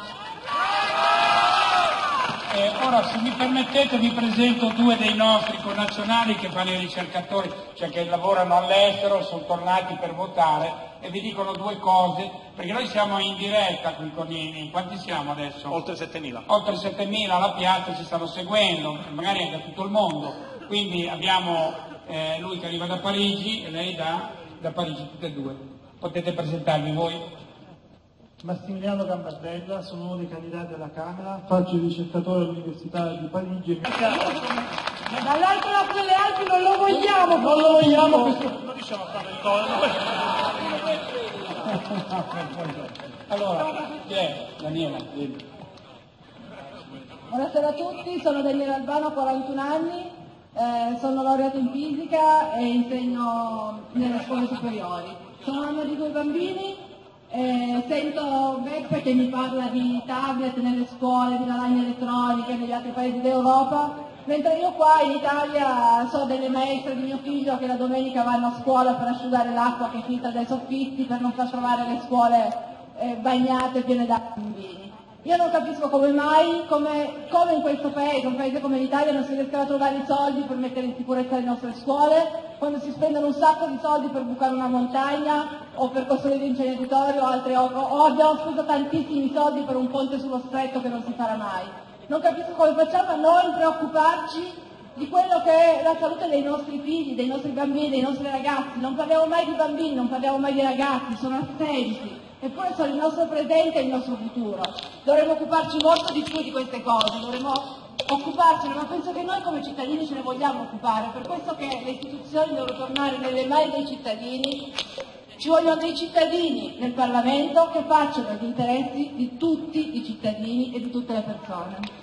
Ora, se mi permettete, vi presento due dei nostri connazionali che fanno i ricercatori, cioè che lavorano all'estero, sono tornati per votare e vi dicono due cose, perché noi siamo in diretta qui con quanti siamo adesso? Oltre 7.000. Oltre 7.000 alla piazza ci stanno seguendo, magari anche da tutto il mondo, quindi abbiamo lui che arriva da Parigi e lei da Parigi, tutte e due. Potete presentarvi voi? Massimiliano Gambardella, sono uno dei candidati alla Camera, faccio il ricercatore all'Università di Parigi. Dall'altro lato delle Alpi non lo vogliamo! Non lo vogliamo questo... Non riusciamo a fare il tono. Allora, chi è? Daniela. Buonasera a tutti, sono Daniela Albano, ho 41 anni, sono laureata in fisica e insegno nelle scuole superiori. Sono mamma di 2 bambini. Sento Beppe che mi parla di tablet nelle scuole, di lavagne elettroniche negli altri paesi d'Europa, mentre io qua in Italia so delle maestre di mio figlio che la domenica vanno a scuola per asciugare l'acqua che filtra dai soffitti per non far trovare le scuole bagnate piene da bambini. Io non capisco come mai, come in questo paese, un paese come l'Italia, non si riescano a trovare i soldi per mettere in sicurezza le nostre scuole, quando si spendono un sacco di soldi per bucare una montagna o per costruire inceneritori o altre opere, o abbiamo speso tantissimi soldi per un ponte sullo stretto che non si farà mai. Non capisco come facciamo a noi preoccuparci di quello che è la salute dei nostri figli, dei nostri bambini, dei nostri ragazzi. Non parliamo mai di bambini, non parliamo mai di ragazzi, sono assenti. Eppure sono il nostro presente e il nostro futuro. Dovremmo occuparci molto di più di queste cose, dovremmo occuparcene, ma penso che noi come cittadini ce ne vogliamo occupare, per questo che le istituzioni devono tornare nelle mani dei cittadini, ci vogliono dei cittadini nel Parlamento che facciano gli interessi di tutti i cittadini e di tutte le persone.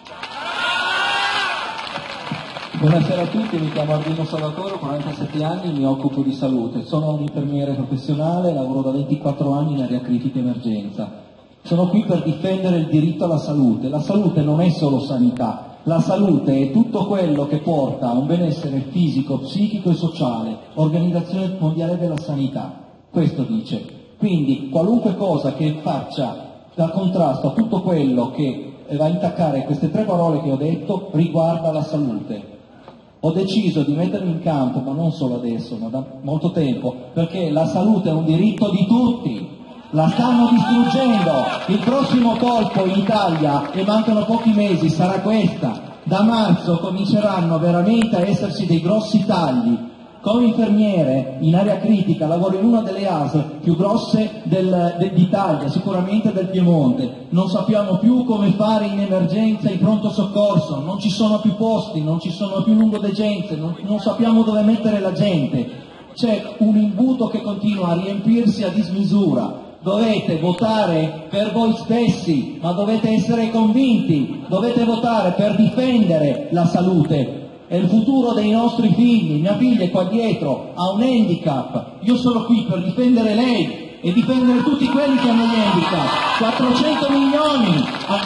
Buonasera a tutti, mi chiamo Ardino Salvatore, ho 47 anni, mi occupo di salute, sono un infermiere professionale, lavoro da 24 anni in area critica emergenza. Sono qui per difendere il diritto alla salute. La salute non è solo sanità, la salute è tutto quello che porta a un benessere fisico, psichico e sociale, Organizzazione Mondiale della Sanità, questo dice. Quindi qualunque cosa che faccia da contrasto a tutto quello che va a intaccare queste 3 parole che ho detto riguarda la salute. Ho deciso di mettermi in campo, ma non solo adesso, ma da molto tempo, perché la salute è un diritto di tutti. La stanno distruggendo. Il prossimo colpo in Italia, e mancano pochi mesi, sarà questa. Da marzo cominceranno veramente a esserci dei grossi tagli. Come infermiere in area critica lavoro in una delle ASL più grosse d'Italia, sicuramente del Piemonte. Non sappiamo più come fare in emergenza in pronto soccorso, non ci sono più posti, non ci sono più lungodegenze, non sappiamo dove mettere la gente. C'è un imbuto che continua a riempirsi a dismisura. Dovete votare per voi stessi, ma dovete essere convinti, dovete votare per difendere la salute. È il futuro dei nostri figli, mia figlia è qua dietro, ha un handicap, io sono qui per difendere lei e difendere tutti quelli che hanno gli handicap. 400 milioni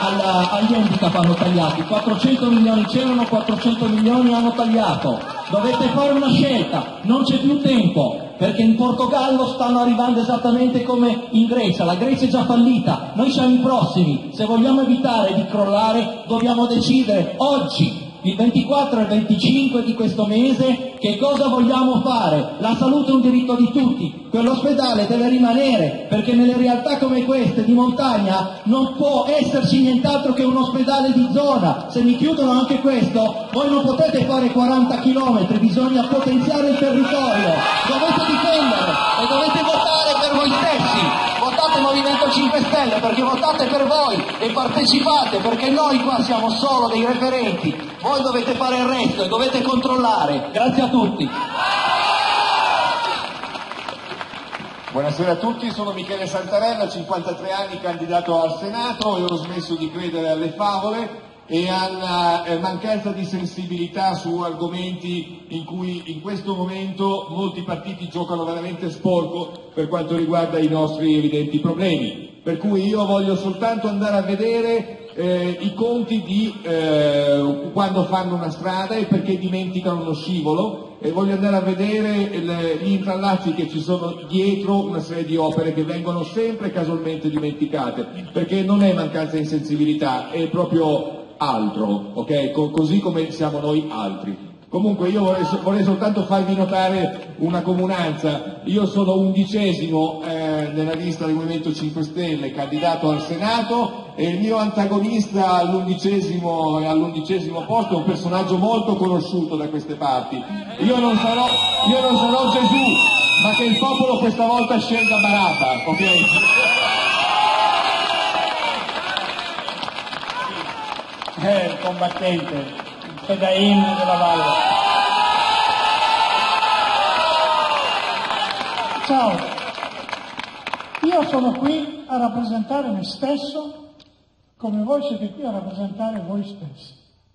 agli handicap hanno tagliati, 400 milioni c'erano, 400 milioni hanno tagliato. Dovete fare una scelta, non c'è più tempo. Perché in Portogallo stanno arrivando esattamente come in Grecia, la Grecia è già fallita, noi siamo i prossimi, se vogliamo evitare di crollare dobbiamo decidere oggi, il 24 e il 25 di questo mese, che cosa vogliamo fare. La salute è un diritto di tutti, quell'ospedale deve rimanere, perché nelle realtà come queste di montagna non può esserci nient'altro che un ospedale di zona. Se mi chiudono anche questo, voi non potete fare 40 chilometri, bisogna potenziare il territorio, dovete difendere e dovete votare per voi stessi. Votate Movimento 5 Stelle perché votate per voi e partecipate, perché noi qua siamo solo dei referenti, voi dovete fare il resto e dovete controllare. Grazie a tutti. Buonasera a tutti, sono Michele Santarella, 53 anni, candidato al Senato, e ho smesso di credere alle favole e alla mancanza di sensibilità su argomenti in cui in questo momento molti partiti giocano veramente sporco per quanto riguarda i nostri evidenti problemi. per cui io voglio soltanto andare a vedere i conti di quando fanno una strada e perché dimenticano uno scivolo, e voglio andare a vedere gli intrallazzi che ci sono dietro una serie di opere che vengono sempre casualmente dimenticate, perché non è mancanza di sensibilità, è proprio altro, ok? Così come siamo noi altri. Comunque io vorrei soltanto farvi notare una comunanza. Io sono 11° nella lista del Movimento 5 Stelle, candidato al Senato, e il mio antagonista all'11° posto è un personaggio molto conosciuto da queste parti. Io non sarò Gesù, ma che il popolo questa volta scelga Barabba, ok? Il combattente, il fedain della valle. Ciao, io sono qui a rappresentare me stesso come voi siete qui a rappresentare voi stessi.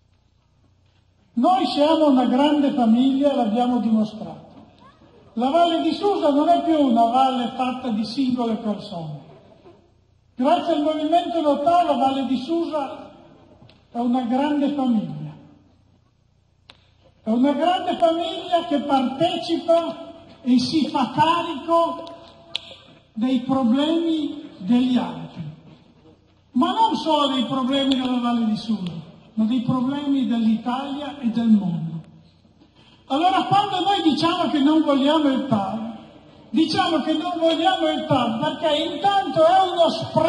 Noi siamo una grande famiglia, l'abbiamo dimostrato. La Valle di Susa non è più una valle fatta di singole persone. Grazie al movimento lottare la Valle di Susa è una grande famiglia. È una grande famiglia che partecipa e si fa carico dei problemi degli altri. Ma non solo dei problemi della Valle di Susa, ma dei problemi dell'Italia e del mondo. Allora quando noi diciamo che non vogliamo il TAV, diciamo che non vogliamo il TAV perché intanto è uno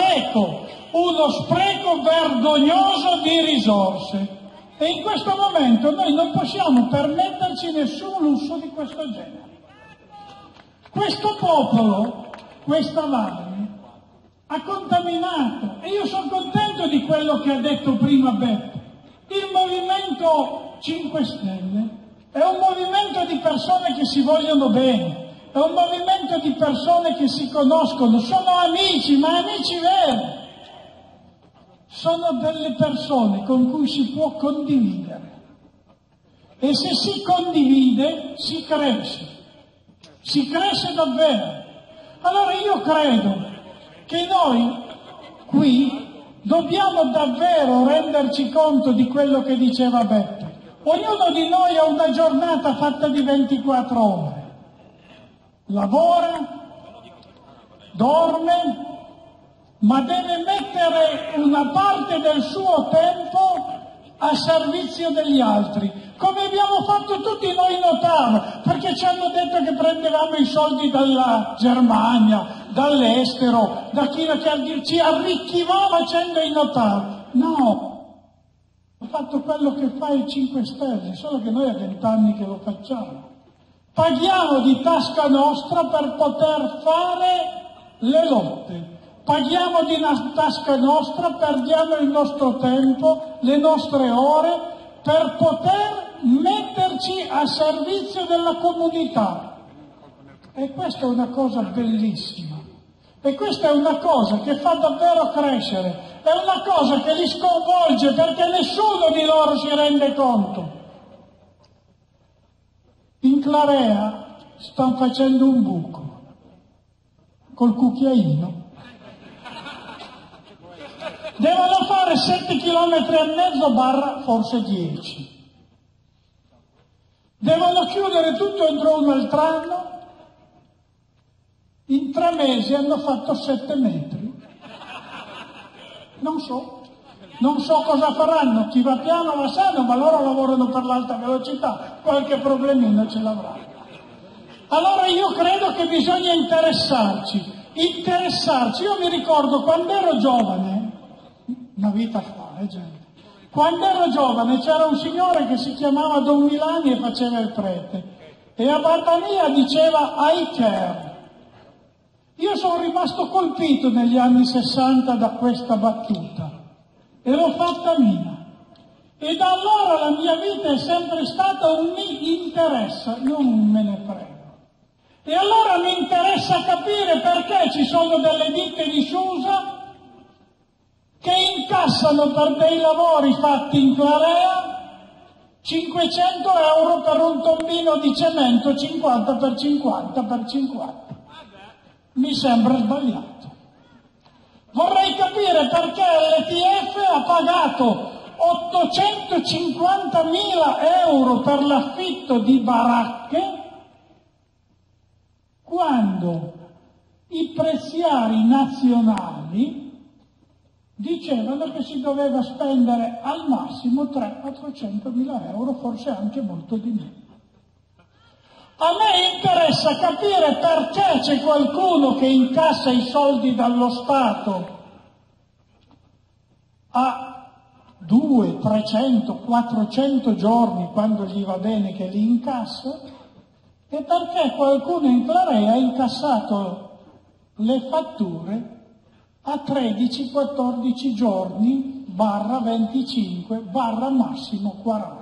spreco vergognoso di risorse. E in questo momento noi non possiamo permetterci nessun lusso di questo genere. Questo popolo, questa valle, ha contaminato, e io sono contento di quello che ha detto prima Beppe. Il Movimento 5 Stelle è un movimento di persone che si vogliono bene, è un movimento di persone che si conoscono, sono amici, ma amici veri. Sono delle persone con cui si può condividere. E se si condivide, si cresce davvero. Allora io credo che noi qui dobbiamo davvero renderci conto di quello che diceva Beppe. Ognuno di noi ha una giornata fatta di 24 ore. Lavora, dorme, ma deve mettere una parte del suo tempo a servizio degli altri, come abbiamo fatto tutti noi in Ottawa, perché ci hanno detto che prendevamo i soldi dalla Germania, dall'estero, da chi ci arricchivò facendo in Ottawa. No, ho fatto quello che fa il 5 Stelle, solo che noi a 20 anni che lo facciamo. Paghiamo di tasca nostra per poter fare le lotte. Paghiamo di tasca nostra, perdiamo il nostro tempo, le nostre ore, per poter metterci a servizio della comunità. E questa è una cosa bellissima. E questa è una cosa che fa davvero crescere. È una cosa che li sconvolge perché nessuno di loro si rende conto. In Clarea stanno facendo un buco col cucchiaino. Devono fare 7 km e mezzo barra forse 10. Devono chiudere tutto entro un altro anno. In 3 mesi hanno fatto 7 metri. Non so cosa faranno, chi va piano va sano, ma loro lavorano per l'alta velocità, qualche problemino ce l'avrà. Allora io credo che bisogna interessarci. Io mi ricordo quando ero giovane, una vita fa, gente. Quando ero giovane c'era un signore che si chiamava Don Milani e faceva il prete, e a Battania diceva I care. Io sono rimasto colpito negli anni 60 da questa battuta e l'ho fatta mia. E da allora la mia vita è sempre stata un mi interessa, non un me ne frego. E allora mi interessa capire perché ci sono delle ditte di Susa che incassano per dei lavori fatti in Clarea 500 euro per un tombino di cemento 50 per 50 per 50. Mi sembra sbagliato. capire perché l'ETF ha pagato 850.000 euro per l'affitto di baracche quando i preziari nazionali dicevano che si doveva spendere al massimo 300-400.000 euro, forse anche molto di meno. A me interessa capire perché c'è qualcuno che incassa i soldi dallo Stato a 200, 300, 400 giorni quando gli va bene che li incassa, e perché qualcuno in Clarea ha incassato le fatture a 13-14 giorni barra 25 barra massimo 40.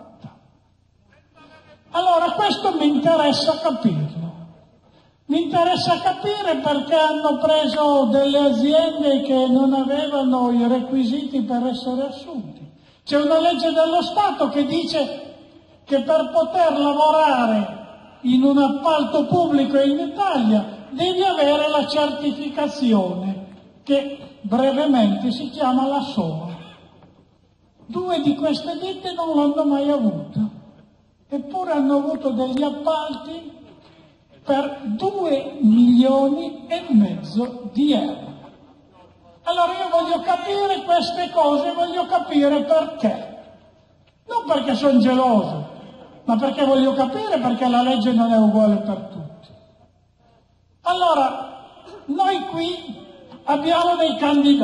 Allora questo mi interessa capirlo. Mi interessa capire perché hanno preso delle aziende che non avevano i requisiti per essere assunti. C'è una legge dello Stato che dice che per poter lavorare in un appalto pubblico in Italia devi avere la certificazione che brevemente si chiama la SOA. 2 di queste ditte non l'hanno mai avuta, eppure hanno avuto degli appalti per 2,5 milioni di euro. Allora io voglio capire queste cose, voglio capire perché. Non perché sono geloso, ma perché voglio capire perché la legge non è uguale per tutti. Allora, noi qui abbiamo dei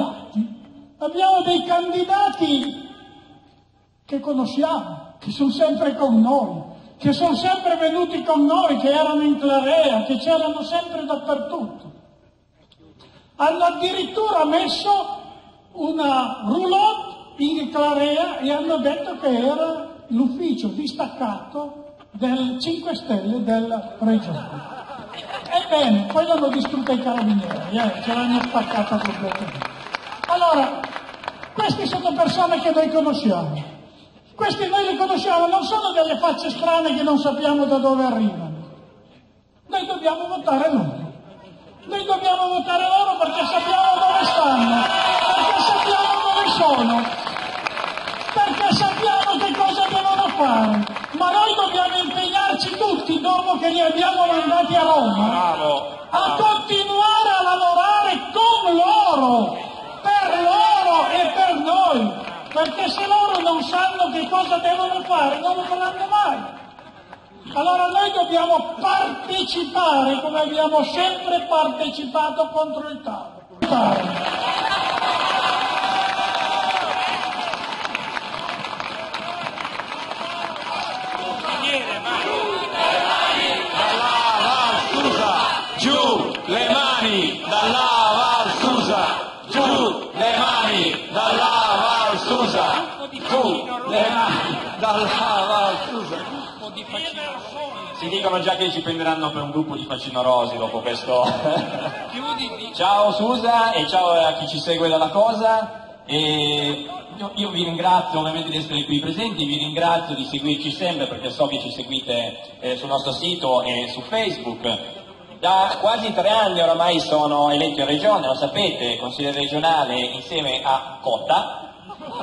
candidati che conosciamo, che sono sempre con noi, che sono sempre venuti con noi, che erano in Clarea, che c'erano sempre dappertutto. Hanno addirittura messo una roulotte in Clarea e hanno detto che era l'ufficio distaccato del 5 Stelle della regione. Ebbene, poi l'hanno distrutta i carabinieri, ce l'hanno spaccata completamente. Allora, queste sono persone che noi conosciamo. Questi noi li conosciamo, non sono delle facce strane che non sappiamo da dove arrivano. Noi dobbiamo votare loro. Noi dobbiamo votare loro perché sappiamo dove stanno, perché sappiamo dove sono, perché sappiamo che cosa devono fare. Ma noi dobbiamo impegnarci tutti, dopo che li abbiamo mandati a Roma, a continuare a lavorare con loro, per loro e per noi. Perché se loro non sanno che cosa devono fare, non lo faranno mai. Allora noi dobbiamo partecipare come abbiamo sempre partecipato contro il TAV. Giù le mani dalla Val Susa, giù le mani dalla Val Susa, giù le mani dalla Val Susa. Si dicono già che ci prenderanno per un gruppo di facinorosi dopo questo. Ciao Susa e ciao a chi ci segue dalla cosa. E io vi ringrazio ovviamente di essere qui presenti, vi ringrazio di seguirci sempre perché so che ci seguite sul nostro sito e su Facebook. Da quasi 3 anni oramai sono eletto in regione, lo sapete, consigliere regionale insieme a Cotta.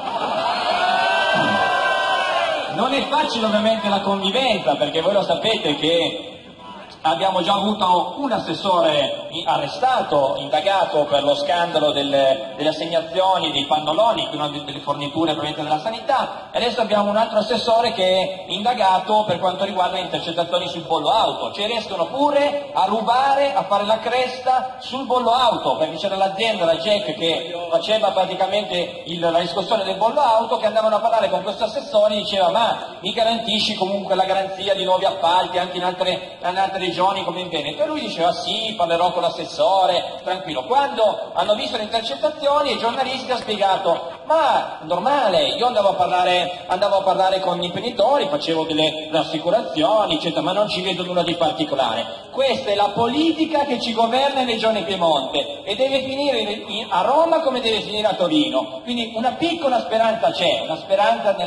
Non è facile ovviamente la convivenza perché voi lo sapete che abbiamo già avuto un assessore arrestato, indagato per lo scandalo delle assegnazioni dei pannoloni, una delle forniture provenienti dalla sanità, e adesso abbiamo un altro assessore che è indagato per quanto riguarda le intercettazioni sul bollo auto, cioè riescono pure a rubare, a fare la cresta sul bollo auto, perché c'era l'azienda, la Jack, che faceva praticamente la riscossione del bollo auto, che andavano a parlare con questo assessore e diceva ma mi garantisci comunque la garanzia di nuovi appalti anche in altre regioni come in Veneto, e lui diceva sì, parlerò con l'assessore, tranquillo. Quando hanno visto le intercettazioni i giornalisti hanno spiegato ma normale, io andavo a parlare con i imprenditori, facevo delle assicurazioni eccetera, ma non ci vedo nulla di particolare. Questa è la politica che ci governa in Regione Piemonte e deve finire a Roma come deve finire a Torino, quindi una piccola speranza c'è, una speranza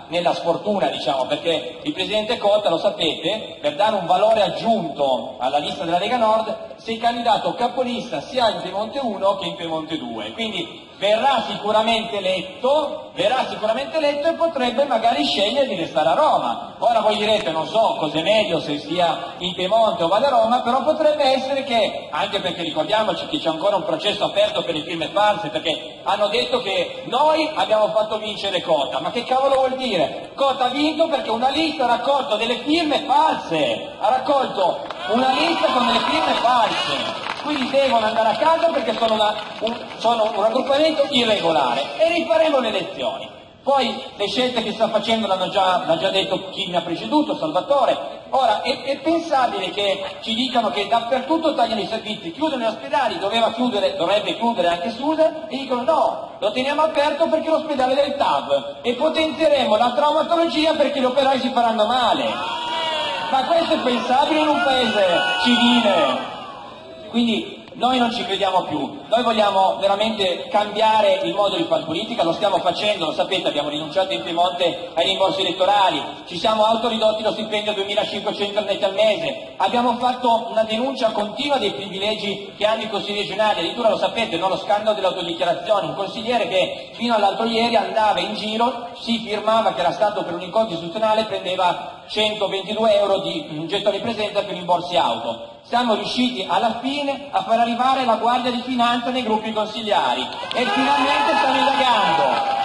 nella sfortuna, diciamo, perché il presidente Cotta, lo sapete, per dare un valore aggiunto alla lista della Lega Nord si è candidato capolista sia in Piemonte 1 che in Piemonte 2, quindi verrà sicuramente eletto e potrebbe magari scegliere di restare a Roma. Ora voi direte, non so cos'è meglio, se sia in Piemonte o vada a Roma, però potrebbe essere che, anche perché ricordiamoci che c'è ancora un processo aperto per le firme false, perché hanno detto che noi abbiamo fatto vincere Cotta, ma che cavolo vuol dire? Cotta ha vinto perché una lista ha raccolto delle firme false, ha raccolto una lista con delle firme false, quindi devono andare a casa perché sono un raggruppamento irregolare e rifaremo le elezioni. Poi le scelte che sta facendo l'ha già detto chi mi ha preceduto, Salvatore. Ora è pensabile che ci dicano che dappertutto tagliano i servizi, chiudono gli ospedali, dovrebbe chiudere anche Susa, e dicono no, lo teniamo aperto perché è l'ospedale del TAV e potenzieremo la traumatologia perché gli operai si faranno male. Ma questo è pensabile in un paese civile? Quindi noi non ci crediamo più, noi vogliamo veramente cambiare il modo di fare politica, lo stiamo facendo, lo sapete, abbiamo rinunciato in Piemonte ai rimborsi elettorali, ci siamo autoridotti lo stipendio a 2.500 netti al mese, abbiamo fatto una denuncia continua dei privilegi che hanno i consigli regionali, addirittura lo sapete, no? Lo scandalo delle autodichiarazioni, un consigliere che fino all'altro ieri andava in giro, si firmava che era stato per un incontro istituzionale, prendeva 122 euro di gettoni presenza per rimborsi auto. Siamo riusciti alla fine a far arrivare la Guardia di Finanza nei gruppi consigliari e finalmente stanno indagando.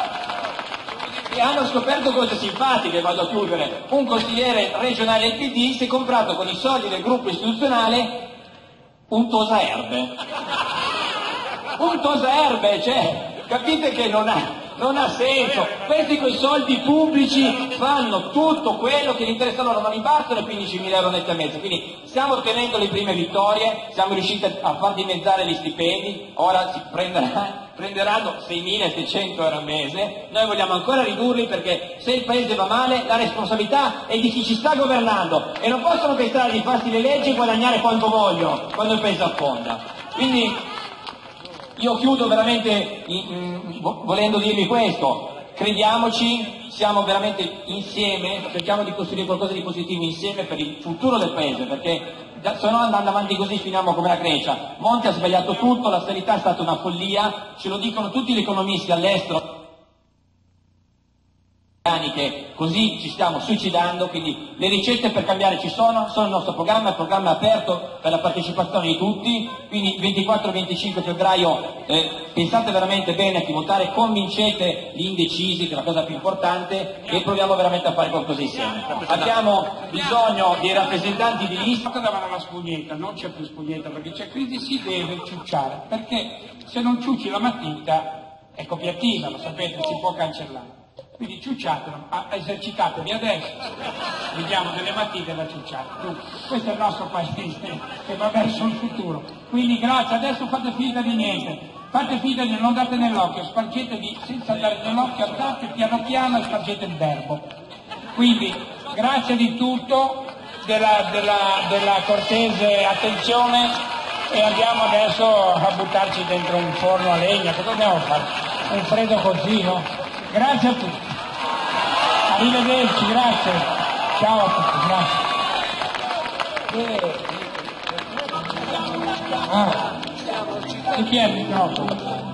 E hanno scoperto cose simpatiche, vado a chiudere. Un consigliere regionale del PD si è comprato con i soldi del gruppo istituzionale un tosaerbe. Un tosaerbe, cioè, capite che non ha senso. Questi coi soldi pubblici fanno tutto quello che gli interessa loro, non gli bastano 15.000 euro netti al mese. Quindi stiamo ottenendo le prime vittorie, siamo riusciti a far dimezzare gli stipendi, ora si prenderanno 6.700 euro al mese, noi vogliamo ancora ridurli perché se il paese va male la responsabilità è di chi ci sta governando e non possono pensare di farsi le leggi e guadagnare quanto vogliono quando il paese affonda. Quindi io chiudo veramente volendo dirvi questo, crediamoci, siamo veramente insieme, cerchiamo di costruire qualcosa di positivo insieme per il futuro del paese, perché se no andando avanti così finiamo come la Grecia. Monti ha sbagliato tutto, la sanità è stata una follia, ce lo dicono tutti gli economisti all'estero, che così ci stiamo suicidando, quindi le ricette per cambiare ci sono il nostro programma, il programma è aperto per la partecipazione di tutti, quindi 24-25 febbraio pensate veramente bene a chi votare, convincete gli indecisi, che è la cosa più importante, e proviamo veramente a fare qualcosa insieme. Abbiamo bisogno di rappresentanti di lista. Davanti alla spugnetta, non c'è più spugnetta perché c'è crisi, si deve ciucciare, perché se non ciucci la matita è copiativa, lo sapete, si può cancellare. Quindi ciucciatelo, esercitatevi adesso, vediamo delle matite da ciucciare. Questo è il nostro paese che va verso il futuro. Quindi grazie, adesso fate finta di niente, fate finta di non date nell'occhio, spargetevi senza dare nell'occhio, andate piano piano e spargete il verbo. Quindi grazie di tutto, della cortese attenzione, e andiamo adesso a buttarci dentro un forno a legna, cosa dobbiamo fare? Un freddo così, no? Grazie a tutti. Arrivederci, grazie. Ciao a tutti, grazie. Chi è il microfono?